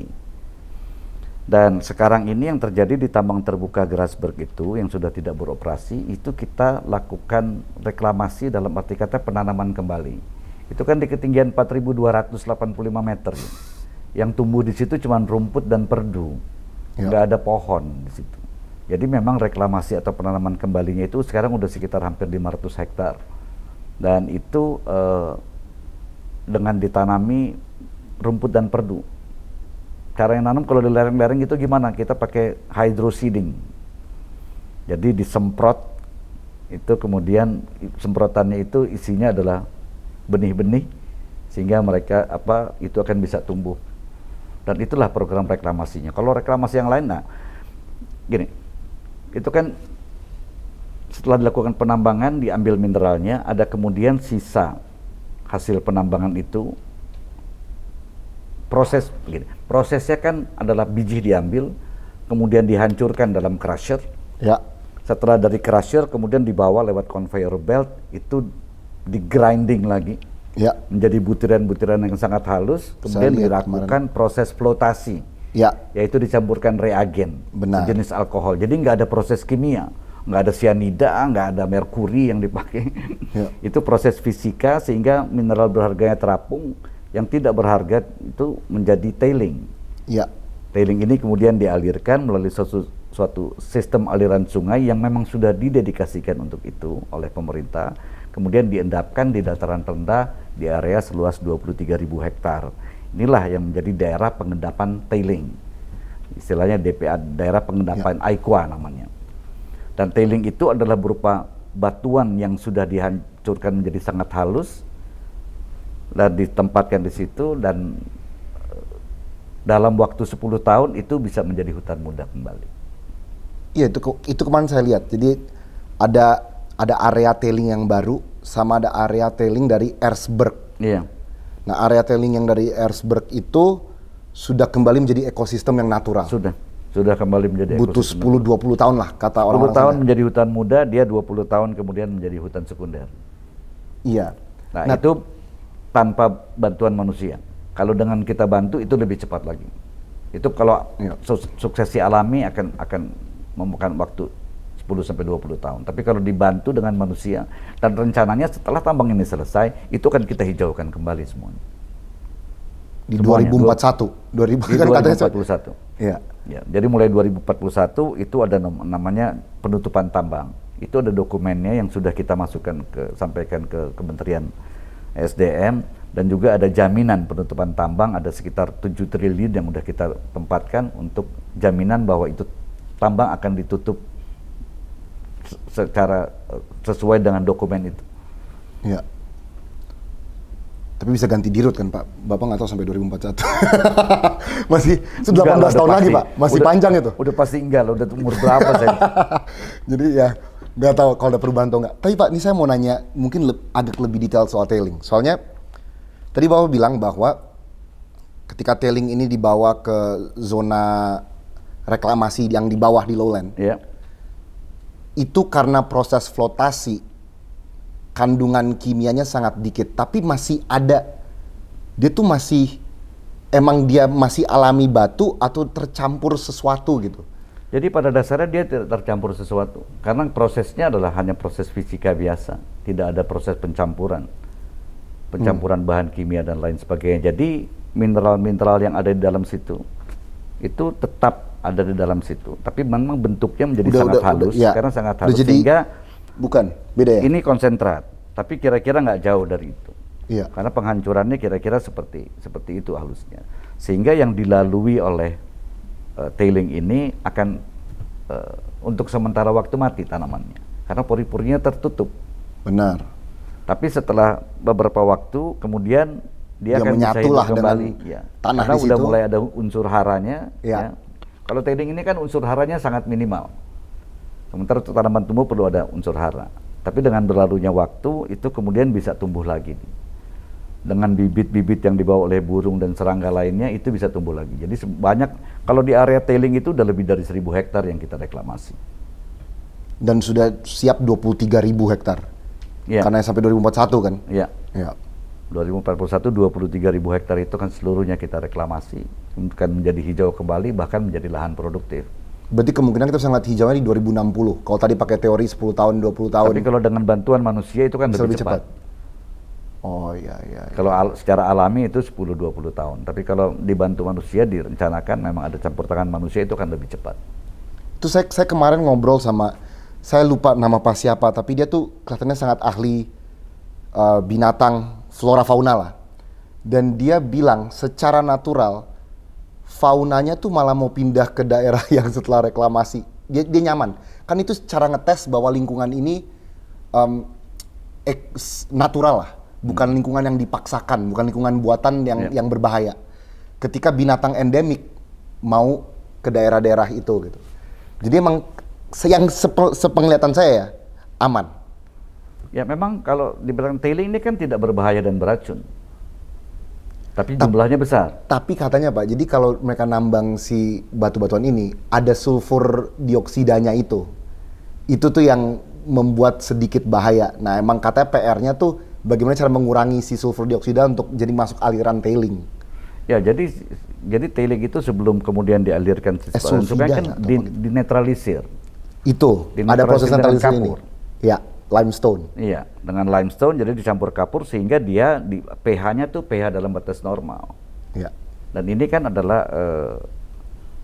Dan sekarang ini yang terjadi di tambang terbuka Grasberg itu yang sudah tidak beroperasi, itu kita lakukan reklamasi dalam arti kata penanaman kembali. Itu kan di ketinggian empat ribu dua ratus delapan puluh lima meter. Ya. Yang tumbuh di situ cuma rumput dan perdu, ya. Nggak ada pohon di situ. Jadi memang reklamasi atau penanaman kembalinya itu sekarang udah sekitar hampir lima ratus hektar, dan itu eh, dengan ditanami rumput dan perdu. Cara yang nanam kalau di lereng-lereng itu gimana? Kita pakai hydroseeding. Jadi disemprot itu, kemudian semprotannya itu isinya adalah benih-benih sehingga mereka apa itu akan bisa tumbuh. Dan itulah program reklamasinya. Kalau reklamasi yang lain, nah gini, itu kan setelah dilakukan penambangan, diambil mineralnya, ada kemudian sisa hasil penambangan itu, proses gini, prosesnya kan adalah biji diambil, kemudian dihancurkan dalam crusher. Ya. Setelah dari crusher, kemudian dibawa lewat conveyor belt, itu di grinding lagi. Ya. Menjadi butiran-butiran yang sangat halus, kemudian dilakukan kemarin proses flotasi, ya. Yaitu dicampurkan reagen, jenis alkohol. Jadi nggak ada proses kimia, nggak ada cyanida, nggak ada merkuri yang dipakai. Ya. Itu proses fisika sehingga mineral berharganya terapung, yang tidak berharga itu menjadi tailing. Ya. Tailing ini kemudian dialirkan melalui suatu, suatu sistem aliran sungai yang memang sudah didedikasikan untuk itu oleh pemerintah, kemudian diendapkan di dataran rendah di area seluas dua puluh tiga ribu hektar. Inilah yang menjadi daerah pengendapan tailing. Istilahnya D P A, daerah pengendapan ya. AIQUA namanya. Dan tailing itu adalah berupa batuan yang sudah dihancurkan menjadi sangat halus dan ditempatkan di situ, dan dalam waktu sepuluh tahun itu bisa menjadi hutan muda kembali. Iya, itu itu kemarin saya lihat. Jadi ada ada area tailing yang baru sama ada area tailing dari Erzberg. Iya. Nah, area tailing yang dari Erzberg itu sudah kembali menjadi ekosistem yang natural. Sudah. Sudah kembali menjadi butuh sepuluh dua puluh tahun lah kata orang-orang. sepuluh tahun sana. Menjadi hutan muda, dia dua puluh tahun kemudian menjadi hutan sekunder. Iya. Nah, nah itu tanpa bantuan manusia. Kalau dengan kita bantu itu lebih cepat lagi. Itu kalau ya. su suksesi alami akan akan memakan waktu sepuluh sampai dua puluh tahun. Tapi kalau dibantu dengan manusia, dan rencananya setelah tambang ini selesai, itu kan kita hijaukan kembali semuanya. Di semuanya. dua ribu empat puluh satu. dua ribu, di kan dua ribu empat puluh satu. Iya. Ya, jadi mulai dua ribu empat puluh satu itu ada namanya penutupan tambang. Itu ada dokumennya yang sudah kita masukkan ke sampaikan ke Kementerian S D M, dan juga ada jaminan penutupan tambang ada sekitar tujuh triliun yang sudah kita tempatkan untuk jaminan bahwa itu tambang akan ditutup secara sesuai dengan dokumen itu. Iya. Tapi bisa ganti dirut kan Pak? Bapak nggak tahu sampai dua ribu empat puluh satu. Masih delapan belas tahun pasti, lagi Pak, masih udah, panjang itu. Udah pasti enggak, udah umur berapa saya. Jadi ya nggak tahu kalau ada perubahan atau nggak. Tapi Pak, ini saya mau nanya mungkin le agak lebih detail soal tailing. Soalnya tadi Bapak bilang bahwa ketika tailing ini dibawa ke zona reklamasi yang di bawah di lowland, yeah. itu karena proses flotasi kandungan kimianya sangat dikit, tapi masih ada, dia tuh masih, emang dia masih alami batu atau tercampur sesuatu gitu? Jadi pada dasarnya dia tidak tercampur sesuatu, karena prosesnya adalah hanya proses fisika biasa, tidak ada proses pencampuran, pencampuran hmm. bahan kimia dan lain sebagainya. Jadi mineral-mineral yang ada di dalam situ, itu tetap ada di dalam situ, tapi memang bentuknya menjadi udah, sangat udah, halus, udah, ya. Karena sangat halus, jadi, sehingga bukan, beda ya? Ini konsentrat, tapi kira-kira nggak jauh dari itu. Iya. Karena penghancurannya kira-kira seperti seperti itu halusnya. Sehingga yang dilalui oleh uh, tailing ini akan uh, untuk sementara waktu mati tanamannya. Karena pori-porinya tertutup. Benar. Tapi setelah beberapa waktu kemudian dia, dia akan bisa hidup kembali. Ya. Tanah karena di udah situ. mulai ada unsur haranya. Ya. Ya. Kalau tailing ini kan unsur haranya sangat minimal. Sementara tanaman tumbuh perlu ada unsur hara. Tapi dengan berlalunya waktu, itu kemudian bisa tumbuh lagi. Dengan bibit-bibit yang dibawa oleh burung dan serangga lainnya, itu bisa tumbuh lagi. Jadi banyak, kalau di area tailing itu udah lebih dari seribu hektar yang kita reklamasi. Dan sudah siap dua puluh tiga ribu hektar? Ya. Karena sampai dua ribu empat puluh satu kan? Iya. Ya. dua ribu empat puluh satu, dua puluh tiga ribu hektar itu kan seluruhnya kita reklamasi. Kan menjadi hijau kembali, bahkan menjadi lahan produktif. Berarti kemungkinan kita bisa ngeliat hijaunya di dua ribu enam puluh. Kalau tadi pakai teori sepuluh tahun, dua puluh tahun. Tapi kalau dengan bantuan manusia itu kan lebih, lebih cepat. cepat. Oh iya iya. iya. Kalau al secara alami itu sepuluh dua puluh tahun. Tapi kalau dibantu manusia, direncanakan memang ada campur tangan manusia, itu kan lebih cepat. Itu saya saya kemarin ngobrol sama, saya lupa nama pas siapa, tapi dia tuh kelihatannya sangat ahli uh, binatang flora fauna lah. Dan dia bilang secara natural faunanya tuh malah mau pindah ke daerah yang setelah reklamasi. Dia, dia nyaman. Kan itu cara ngetes bahwa lingkungan ini um, eks, natural lah. Bukan lingkungan yang dipaksakan, bukan lingkungan buatan yang, yeah. yang berbahaya. Ketika binatang endemik mau ke daerah-daerah itu gitu. Jadi emang yang sepe, sepenglihatan saya ya, aman. Ya memang kalau dibilang tailing ini kan tidak berbahaya dan beracun. Tapi jumlahnya besar. Tapi katanya Pak, jadi kalau mereka nambang si batu-batuan ini, ada sulfur dioksidanya itu. Itu tuh yang membuat sedikit bahaya. Nah emang katanya P R-nya tuh bagaimana cara mengurangi si sulfur dioksida untuk jadi masuk aliran tailing. Ya jadi jadi tailing itu sebelum kemudian dialirkan ke sungai kan di, dinetralisir. Itu, ada proses netralisir ini. Ya. Limestone. Iya, dengan limestone jadi dicampur kapur sehingga dia di pH-nya tuh pH dalam batas normal. Iya. Dan ini kan adalah uh,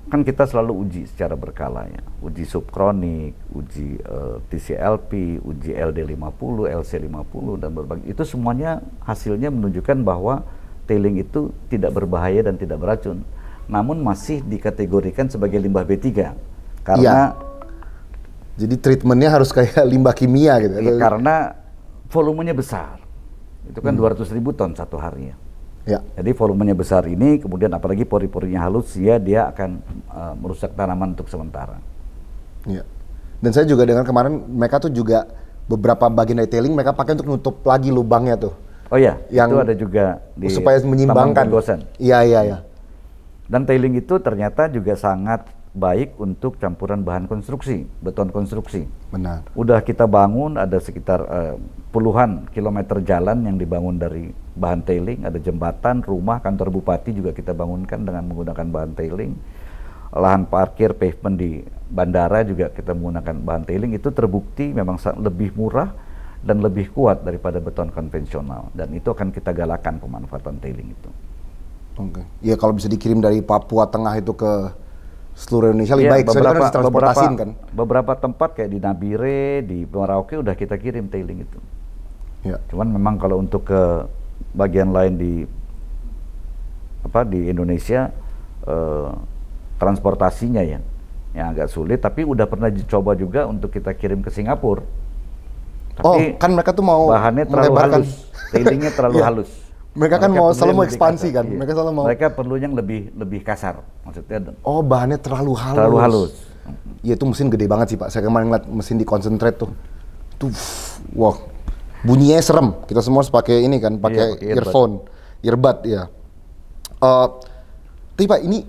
kan kita selalu uji secara berkala ya, uji subkronik, uji uh, T C L P, uji L D lima puluh, L C lima puluh dan berbagai itu semuanya hasilnya menunjukkan bahwa tailing itu tidak berbahaya dan tidak beracun, namun masih dikategorikan sebagai limbah B tiga karena ya. Jadi treatmentnya harus kayak limbah kimia gitu. Ya, karena volumenya besar, itu kan hmm. dua ratus ribu ton satu hari ya. Ya. Jadi volumenya besar ini, kemudian apalagi pori-porinya halus, ya dia akan uh, merusak tanaman untuk sementara. Ya. Dan saya juga dengar kemarin mereka tuh juga beberapa bagian dari tailing mereka pakai untuk nutup lagi lubangnya tuh. Oh ya, yang itu ada juga di supaya menyimbangkan. Iya iya iya. Dan tailing itu ternyata juga sangat baik untuk campuran bahan konstruksi, beton konstruksi. Benar. Udah kita bangun ada sekitar uh, puluhan kilometer jalan yang dibangun dari bahan tailing, ada jembatan, rumah, kantor bupati juga kita bangunkan dengan menggunakan bahan tailing. Lahan parkir, pavement di bandara juga kita menggunakan bahan tailing, itu terbukti memang lebih murah dan lebih kuat daripada beton konvensional, dan itu akan kita galakan pemanfaatan tailing itu. Oke. Okay. Ya kalau bisa dikirim dari Papua Tengah itu ke seluruh Indonesia lebih ya, baik, beberapa, kan transportasi beberapa, kan. Beberapa tempat kayak di Nabire, di Merauke udah kita kirim tailing itu. Ya. Cuman memang kalau untuk ke bagian lain di apa di Indonesia eh, transportasinya ya yang agak sulit, tapi udah pernah dicoba juga untuk kita kirim ke Singapura. Tapi oh, kan mereka tuh mau bahannya terlalu halus, tailingnya terlalu ya. halus. Mereka, mereka kan mau selalu mau ekspansi kasar, kan, iya. mereka selalu mau. Mereka perlu yang lebih lebih kasar, maksudnya. Oh, bahannya terlalu halus. Terlalu halus. Iya, itu mesin gede banget sih Pak. Saya kemarin ngeliat mesin di concentrate tuh, tuh, wah, bunyinya serem. Kita semua harus pakai ini kan, pakai iya, earphone, earbud ya. Uh, tapi Pak, ini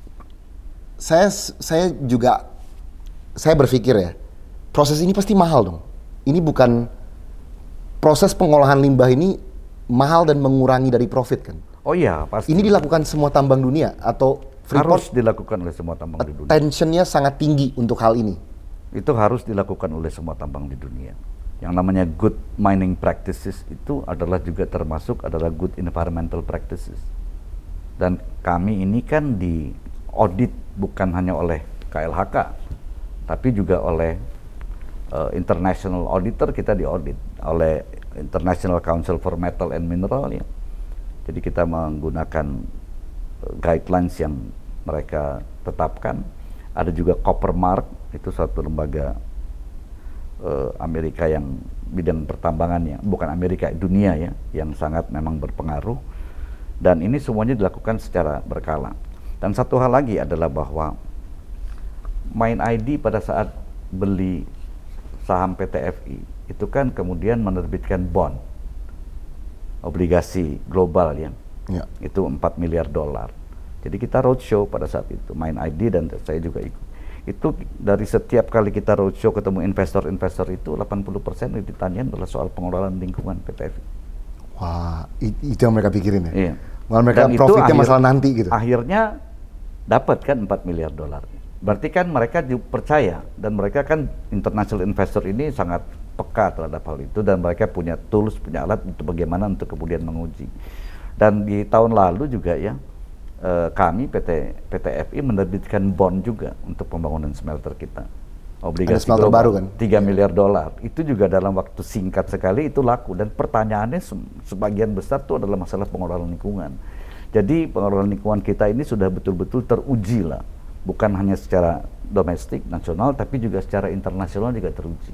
saya saya juga saya berpikir ya, proses ini pasti mahal dong. Ini bukan proses pengolahan limbah ini mahal dan mengurangi dari profit kan? Oh iya, pasti. Ini dilakukan semua tambang dunia atau Freeport? Harus dilakukan oleh semua tambang di dunia. Tensionnya sangat tinggi untuk hal ini. Itu harus dilakukan oleh semua tambang di dunia. Yang namanya good mining practices itu adalah juga termasuk adalah good environmental practices. Dan kami ini kan di audit bukan hanya oleh K L H K, tapi juga oleh uh, international auditor, kita diaudit oleh International Council for Metal and Mineral ya. Jadi kita menggunakan uh, guidelines yang mereka tetapkan. Ada juga Copper Mark, itu satu lembaga uh, Amerika yang bidang pertambangannya, bukan Amerika, dunia ya, yang sangat memang berpengaruh. Dan ini semuanya dilakukan secara berkala. Dan satu hal lagi adalah bahwa Main I D pada saat beli saham P T F I itu kan kemudian menerbitkan bond, obligasi global ya, ya. Itu empat miliar dolar. Jadi kita roadshow pada saat itu, Main I D dan saya juga ikut. Itu dari setiap kali kita roadshow ketemu investor-investor itu delapan puluh persen yang ditanyain adalah soal pengelolaan lingkungan P T F I. Wah, itu yang mereka pikirin ya? Iya. Malah mereka dan profitnya akhir, masalah nanti gitu. Akhirnya dapat kan empat miliar dolar. Berarti kan mereka percaya, dan mereka kan international investor ini sangat peka terhadap hal itu, dan mereka punya tools, punya alat untuk bagaimana untuk kemudian menguji. Dan di tahun lalu juga ya, eh, kami P T P T F I menerbitkan bond juga untuk pembangunan smelter kita. Obligasi smelter baru kan? tiga miliar dolar. Itu juga dalam waktu singkat sekali itu laku, dan pertanyaannya sebagian besar itu adalah masalah pengelolaan lingkungan. Jadi pengelolaan lingkungan kita ini sudah betul-betul teruji lah. Bukan hanya secara domestik, nasional, tapi juga secara internasional juga teruji.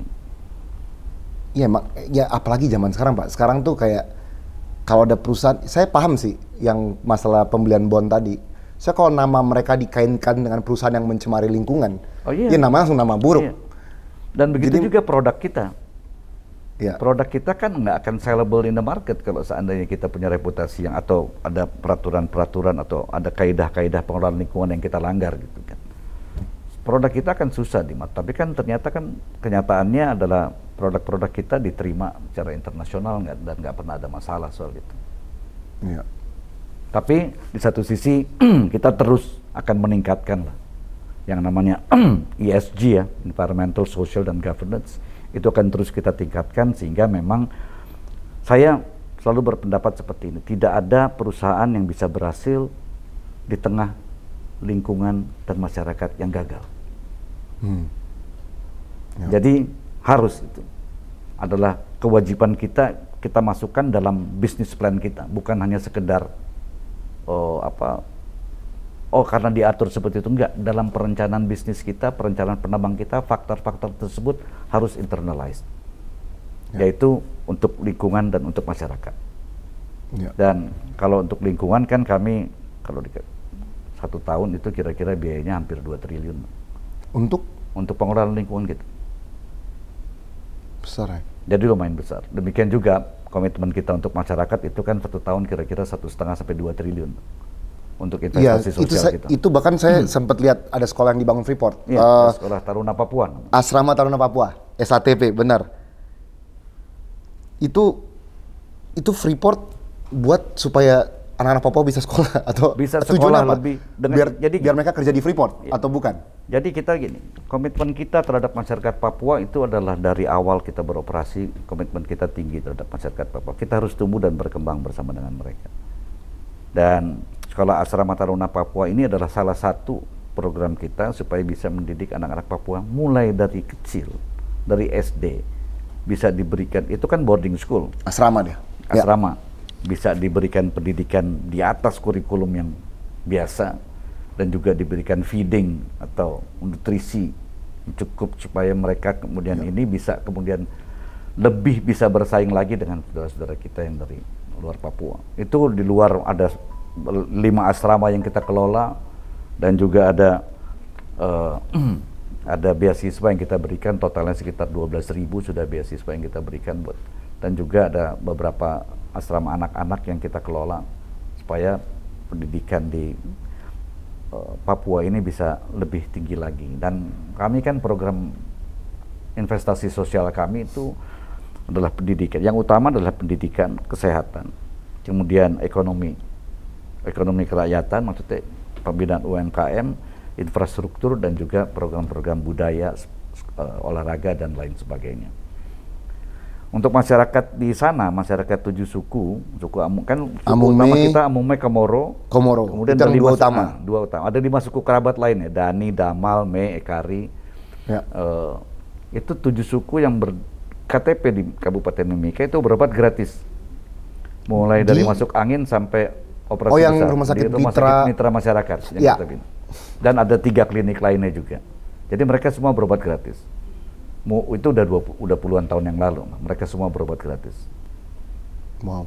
Iya, ya apalagi zaman sekarang Pak. Sekarang tuh kayak kalau ada perusahaan, saya paham sih yang masalah pembelian bond tadi. Saya kalau nama mereka dikaitkan dengan perusahaan yang mencemari lingkungan, oh, iya. ya namanya langsung nama buruk. Iya. Dan begitu Jadi, juga produk kita. Ya. Produk kita kan nggak akan sellable in the market kalau seandainya kita punya reputasi yang atau ada peraturan-peraturan atau ada kaidah-kaidah pengelolaan lingkungan yang kita langgar gitu kan. Produk kita akan susah di mata, tapi kan ternyata kan kenyataannya adalah produk-produk kita diterima secara internasional nggak, dan nggak pernah ada masalah soal itu. Ya. Tapi di satu sisi kita terus akan meningkatkan lah yang namanya E S G ya, environmental, social, dan governance. Itu akan terus kita tingkatkan sehingga memang saya selalu berpendapat seperti ini, tidak ada perusahaan yang bisa berhasil di tengah lingkungan, dan masyarakat yang gagal. Hmm. Ya. Jadi harus itu adalah kewajiban kita, kita masukkan dalam bisnis plan kita, bukan hanya sekedar oh apa oh karena diatur seperti itu, enggak. Dalam perencanaan bisnis kita, perencanaan penambang kita, faktor-faktor tersebut harus internalized, ya. Yaitu untuk lingkungan dan untuk masyarakat. Ya. Dan kalau untuk lingkungan kan kami kalau di satu tahun itu kira-kira biayanya hampir dua triliun untuk untuk pengelolaan lingkungan kita. Besar ya? Jadi lumayan besar. Demikian juga komitmen kita untuk masyarakat itu kan satu tahun kira-kira satu setengah sampai dua triliun untuk investasi ya, sosial itu saya, kita. Itu bahkan saya hmm. sempat lihat ada sekolah yang dibangun Freeport. Iya, uh, sekolah Taruna Papua. Asrama Taruna Papua, S A T P, benar. Itu itu Freeport buat supaya anak-anak Papua bisa sekolah atau bisa sekolah apa? lebih dengan, biar jadi biar mereka kerja di Freeport ya. Atau bukan? Jadi kita gini, komitmen kita terhadap masyarakat Papua itu adalah dari awal kita beroperasi, komitmen kita tinggi terhadap masyarakat Papua. Kita harus tumbuh dan berkembang bersama dengan mereka. Dan Sekolah Asrama Taruna Papua ini adalah salah satu program kita supaya bisa mendidik anak-anak Papua mulai dari kecil, dari S D bisa diberikan, itu kan boarding school. Asrama dia. Asrama. Ya. Bisa diberikan pendidikan di atas kurikulum yang biasa dan juga diberikan feeding atau nutrisi cukup supaya mereka kemudian ya. Ini bisa kemudian lebih bisa bersaing lagi dengan saudara-saudara kita yang dari luar Papua. Itu di luar ada lima asrama yang kita kelola dan juga ada uh, ada beasiswa yang kita berikan, totalnya sekitar dua belas ribu sudah beasiswa yang kita berikan buat, dan juga ada beberapa asrama anak-anak yang kita kelola supaya pendidikan di uh, Papua ini bisa lebih tinggi lagi. Dan kami kan program investasi sosial kami itu adalah pendidikan. Yang utama adalah pendidikan, kesehatan, kemudian ekonomi, ekonomi kerakyatan, maksudnya pembinaan U M K M, infrastruktur, dan juga program-program budaya, uh, olahraga, dan lain sebagainya. Untuk masyarakat di sana, masyarakat tujuh suku, suku Amu, kan suku Amume, utama kita Amume, Komoro, Komoro. Kemudian itu ada lima dua utama. Ah, dua utama. Ada lima suku kerabat lain ya, Dani, Damal, Me, Ekari. Ya. Uh, itu tujuh suku yang ber K T P di Kabupaten Mimika itu berobat gratis, mulai di? dari masuk angin sampai operasi oh, yang besar. rumah sakit di rumah mitra, sakit mitra masyarakat yang ya. kita bina. Dan ada tiga klinik lainnya juga. Jadi mereka semua berobat gratis. Mau itu udah dua, udah puluhan tahun yang lalu, mereka semua berobat gratis. Wow,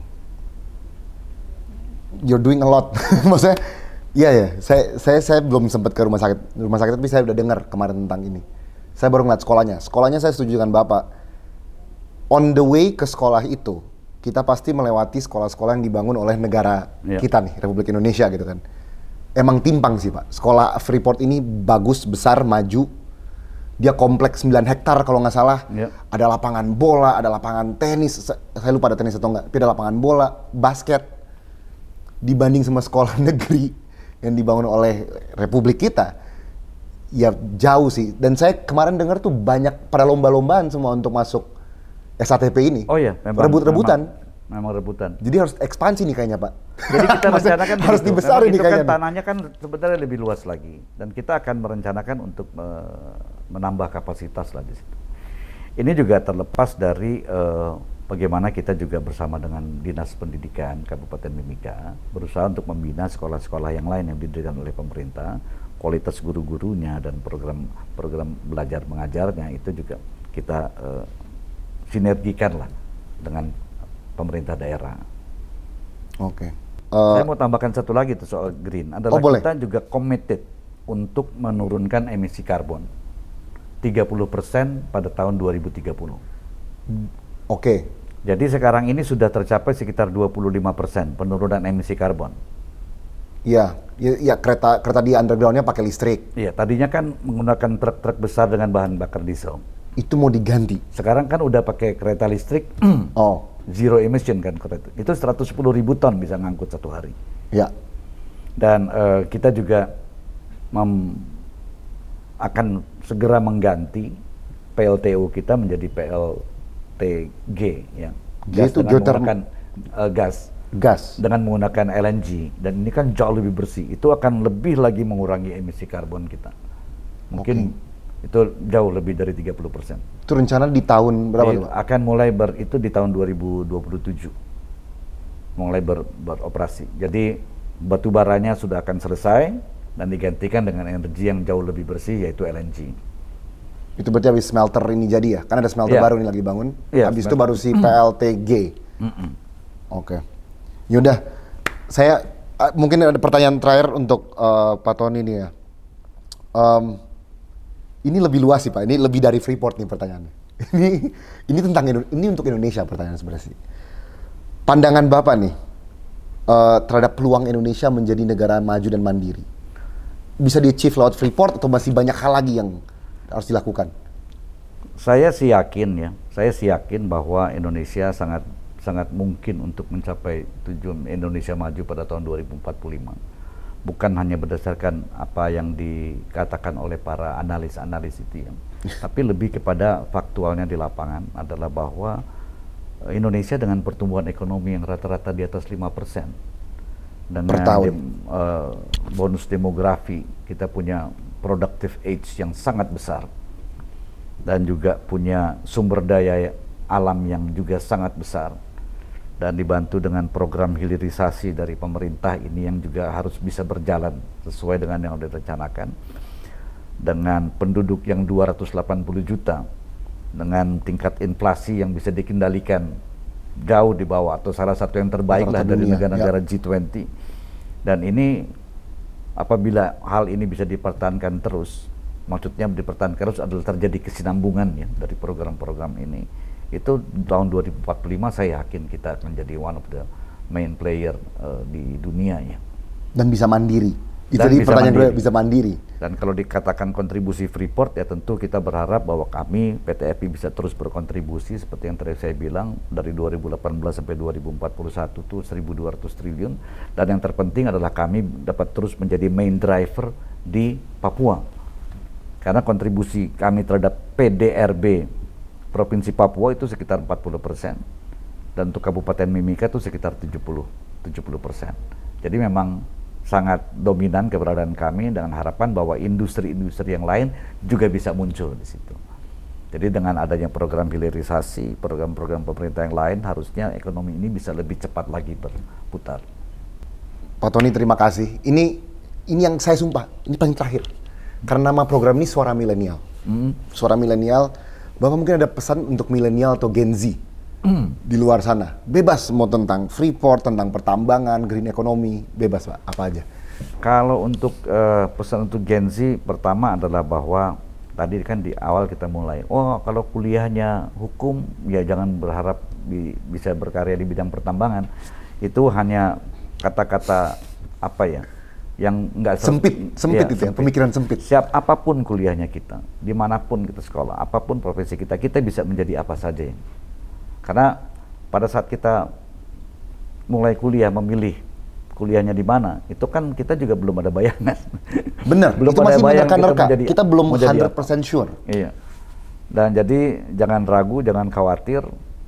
you're doing a lot. Maksudnya, iya ya. Saya saya saya belum sempat ke rumah sakit, rumah sakit tapi saya udah dengar kemarin tentang ini. Saya baru ngeliat sekolahnya. Sekolahnya saya setuju dengan Bapak. On the way ke sekolah itu, kita pasti melewati sekolah-sekolah yang dibangun oleh negara yeah. kita nih, Republik Indonesia gitu kan. Emang timpang sih Pak. Sekolah Freeport ini bagus, besar, maju. Dia kompleks sembilan hektar kalau nggak salah. Yeah. Ada lapangan bola, ada lapangan tenis. Saya lupa ada tenis atau nggak. Tapi ada lapangan bola, basket. Dibanding sama sekolah negeri yang dibangun oleh Republik kita, ya jauh sih. Dan saya kemarin dengar tuh banyak pada lomba-lombaan semua untuk masuk S A T P ini. Oh iya, memang rebut-rebutan. Memang, memang rebutan. Jadi harus ekspansi nih kayaknya Pak. Jadi kita rencanakan harus begitu. dibesarin nih kan kayaknya. Tanahnya kan sebenarnya lebih luas lagi, dan kita akan merencanakan untuk uh, menambah kapasitas lah di situ. Ini juga terlepas dari uh, bagaimana kita juga bersama dengan Dinas Pendidikan Kabupaten Mimika berusaha untuk membina sekolah-sekolah yang lain yang didirikan oleh pemerintah, kualitas guru-gurunya dan program-program belajar mengajarnya itu juga kita uh, sinergikan lah dengan pemerintah daerah. Oke. Okay. Uh, Saya mau tambahkan satu lagi tuh soal green. Adalah oh, kita juga committed untuk menurunkan emisi karbon tiga puluh persen pada tahun dua ribu tiga puluh. Oke. Okay. Jadi sekarang ini sudah tercapai sekitar dua puluh lima persen penurunan emisi karbon. Iya, ya, ya kereta kereta di undergroundnya pakai listrik. Iya, tadinya kan menggunakan truk-truk besar dengan bahan bakar diesel. Itu mau diganti. Sekarang kan udah pakai kereta listrik. Oh. Zero emission kan kereta. Itu seratus sepuluh ribu ton bisa ngangkut satu hari. Ya. Dan uh, kita juga mem akan segera mengganti P L T U kita menjadi P L T G ya. Gas itu dengan menggunakan uh, gas. gas dengan menggunakan L N G, dan ini kan jauh lebih bersih, itu akan lebih lagi mengurangi emisi karbon kita. Mungkin okay. itu jauh lebih dari tiga puluh persen. Itu rencana di tahun berapa? Di, akan mulai ber, itu di tahun dua ribu dua puluh tujuh. Mulai ber, beroperasi. Jadi batu baranya sudah akan selesai dan digantikan dengan energi yang jauh lebih bersih, yaitu L N G. Itu berarti habis smelter ini jadi ya? Kan ada smelter yeah. baru ini lagi bangun. Yeah, habis smelter. Itu baru si P L T G. Mm -mm. Oke. Okay. Yaudah, saya uh, mungkin ada pertanyaan terakhir untuk uh, Pak Tony nih ya. Um, ini lebih luas sih Pak, ini lebih dari Freeport nih pertanyaannya. ini ini tentang ini untuk Indonesia pertanyaan sebenarnya sih. Pandangan Bapak nih uh, terhadap peluang Indonesia menjadi negara maju dan mandiri. Bisa di-achieve lewat Freeport atau masih banyak hal lagi yang harus dilakukan? Saya sih yakin ya, saya sih yakin bahwa Indonesia sangat sangat mungkin untuk mencapai tujuan Indonesia maju pada tahun dua ribu empat puluh lima. Bukan hanya berdasarkan apa yang dikatakan oleh para analis-analis itu ya, tapi lebih kepada faktualnya di lapangan adalah bahwa Indonesia dengan pertumbuhan ekonomi yang rata-rata di atas lima persen, dengan dem, uh, bonus demografi, kita punya productive age yang sangat besar, dan juga punya sumber daya alam yang juga sangat besar, dan dibantu dengan program hilirisasi dari pemerintah ini yang juga harus bisa berjalan sesuai dengan yang sudah direncanakan, dengan penduduk yang dua ratus delapan puluh juta, dengan tingkat inflasi yang bisa dikendalikan jauh di bawah atau salah satu yang terbaik lah dari negara-negara ya. G dua puluh. Dan ini apabila hal ini bisa dipertahankan terus, maksudnya dipertahankan terus adalah terjadi kesinambungan ya dari program-program ini. Itu tahun dua ribu empat puluh lima saya yakin kita akan jadi one of the main player uh, di dunia ya. Dan bisa mandiri. Itu tadi pertanyaan gue, bisa mandiri. Dan kalau dikatakan kontribusi Freeport ya tentu kita berharap bahwa kami P T F I bisa terus berkontribusi seperti yang tadi saya bilang dari dua ribu delapan belas sampai dua ribu empat puluh satu tuh seribu dua ratus triliun, dan yang terpenting adalah kami dapat terus menjadi main driver di Papua. Karena kontribusi kami terhadap P D R B Provinsi Papua itu sekitar empat puluh persen, dan untuk Kabupaten Mimika itu sekitar tujuh puluh persen. Jadi memang sangat dominan keberadaan kami, dengan harapan bahwa industri-industri yang lain juga bisa muncul di situ. Jadi dengan adanya program hilirisasi, program-program pemerintah yang lain, harusnya ekonomi ini bisa lebih cepat lagi berputar. Pak Tony, terima kasih. Ini ini yang saya sumpah, ini paling terakhir. Karena nama program ini Suara Milenial. Hmm. Suara Milenial. Bapak mungkin ada pesan untuk milenial atau Gen Z mm. di luar sana, bebas mau tentang Freeport, tentang pertambangan, green economy, bebas Pak, apa aja. Kalau untuk uh, pesan untuk Gen Z, pertama adalah bahwa tadi kan di awal kita mulai, oh kalau kuliahnya hukum ya jangan berharap bi bisa berkarya di bidang pertambangan. Itu hanya kata-kata apa ya, yang enggak sempit, sempit ya, itu ya, sempit. Pemikiran sempit. Siap apapun kuliahnya kita, dimanapun kita sekolah, apapun profesi kita, kita bisa menjadi apa saja. Karena pada saat kita mulai kuliah, memilih kuliahnya di mana, itu kan kita juga belum ada bayangan. Benar, belum itu ada masih menerka-nerka, kita, kita belum seratus persen sure. Iya. Dan jadi jangan ragu, jangan khawatir.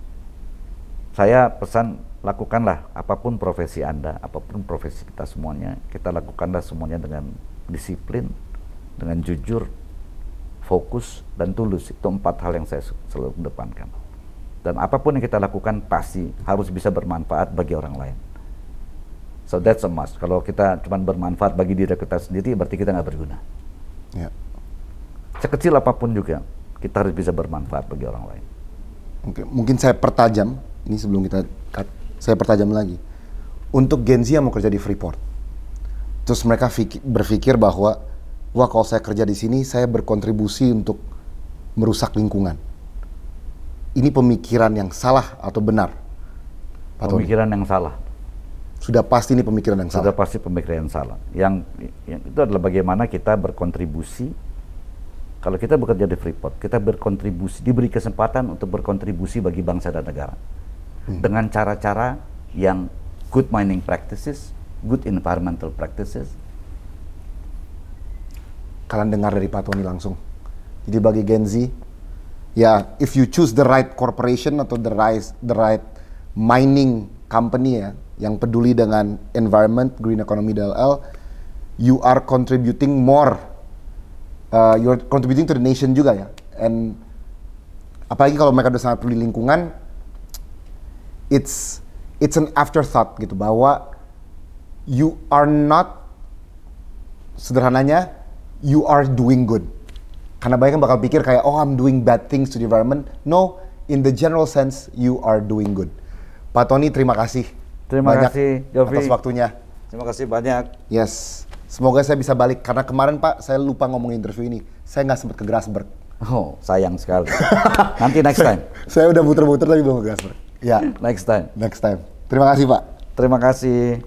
Saya pesan, lakukanlah apapun profesi Anda, apapun profesi kita semuanya, kita lakukanlah semuanya dengan disiplin, dengan jujur, fokus, dan tulus. Itu empat hal yang saya selalu kedepankan. Dan apapun yang kita lakukan pasti harus bisa bermanfaat bagi orang lain. So that's a must. Kalau kita cuma bermanfaat bagi diri kita sendiri, berarti kita nggak berguna. Ya. Sekecil apapun juga, kita harus bisa bermanfaat bagi orang lain. Oke, mungkin saya pertajam, ini sebelum kita cut. Saya pertajam lagi, untuk Gen Z yang mau kerja di Freeport, terus mereka fikir, berpikir bahwa, wah kalau saya kerja di sini, saya berkontribusi untuk merusak lingkungan. Ini pemikiran yang salah atau benar? Pak pemikiran Tony? Yang salah. Sudah pasti ini pemikiran yang salah? Sudah pasti pemikiran yang salah. Yang, yang itu adalah bagaimana kita berkontribusi. Kalau kita bekerja di Freeport, kita berkontribusi, diberi kesempatan untuk berkontribusi bagi bangsa dan negara. Hmm. Dengan cara-cara yang good mining practices, good environmental practices. Kalian dengar dari Pak Tony langsung. Jadi bagi Gen Z, ya if you choose the right corporation atau the right the right mining company ya, yang peduli dengan environment, green economy D L L, you are contributing more, uh, you're contributing to the nation juga ya. And apalagi kalau mereka udah sangat peduli lingkungan, it's it's an afterthought gitu, bahwa you are not, sederhananya, you are doing good. Karena banyak yang bakal pikir kayak, oh I'm doing bad things to the environment. No, in the general sense, you are doing good. Pak Tony, terima kasih. Terima banyak kasih, Jovi. atas waktunya. Terima kasih banyak. Yes, semoga saya bisa balik. Karena kemarin Pak, saya lupa ngomong interview ini. Saya nggak sempat ke Grasberg. Oh, sayang sekali. Nanti next time. Saya udah muter-muter tapi belum ke Grasberg. Ya, Next time. next time. Terima kasih Pak. Terima kasih.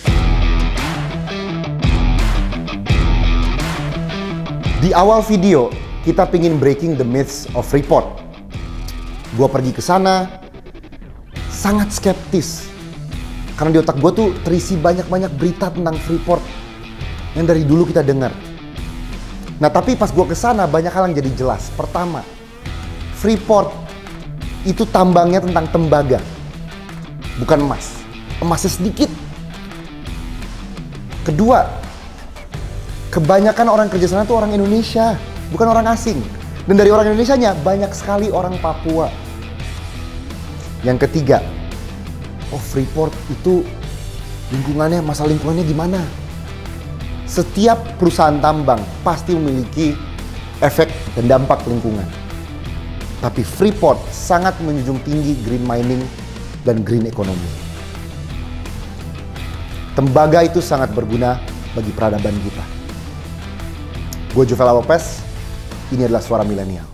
Di awal video, kita pingin breaking the myths of Freeport. Gua pergi ke sana, sangat skeptis. Karena di otak gua tuh terisi banyak-banyak berita tentang Freeport yang dari dulu kita dengar. Nah, tapi pas gua ke sana banyak hal yang jadi jelas. Pertama, Freeport itu tambangnya tentang tembaga, bukan emas. Emasnya sedikit. Kedua, kebanyakan orang kerja sana tuh orang Indonesia, bukan orang asing. Dan dari orang Indonesianya banyak sekali orang Papua. Yang ketiga, oh Freeport itu lingkungannya, masalah lingkungannya gimana? Setiap perusahaan tambang pasti memiliki efek dan dampak lingkungan. Tapi Freeport sangat menjunjung tinggi green mining dan green economy. Tembaga itu sangat berguna bagi peradaban kita. Gue Jovel Lopez, ini adalah Suara Milenial.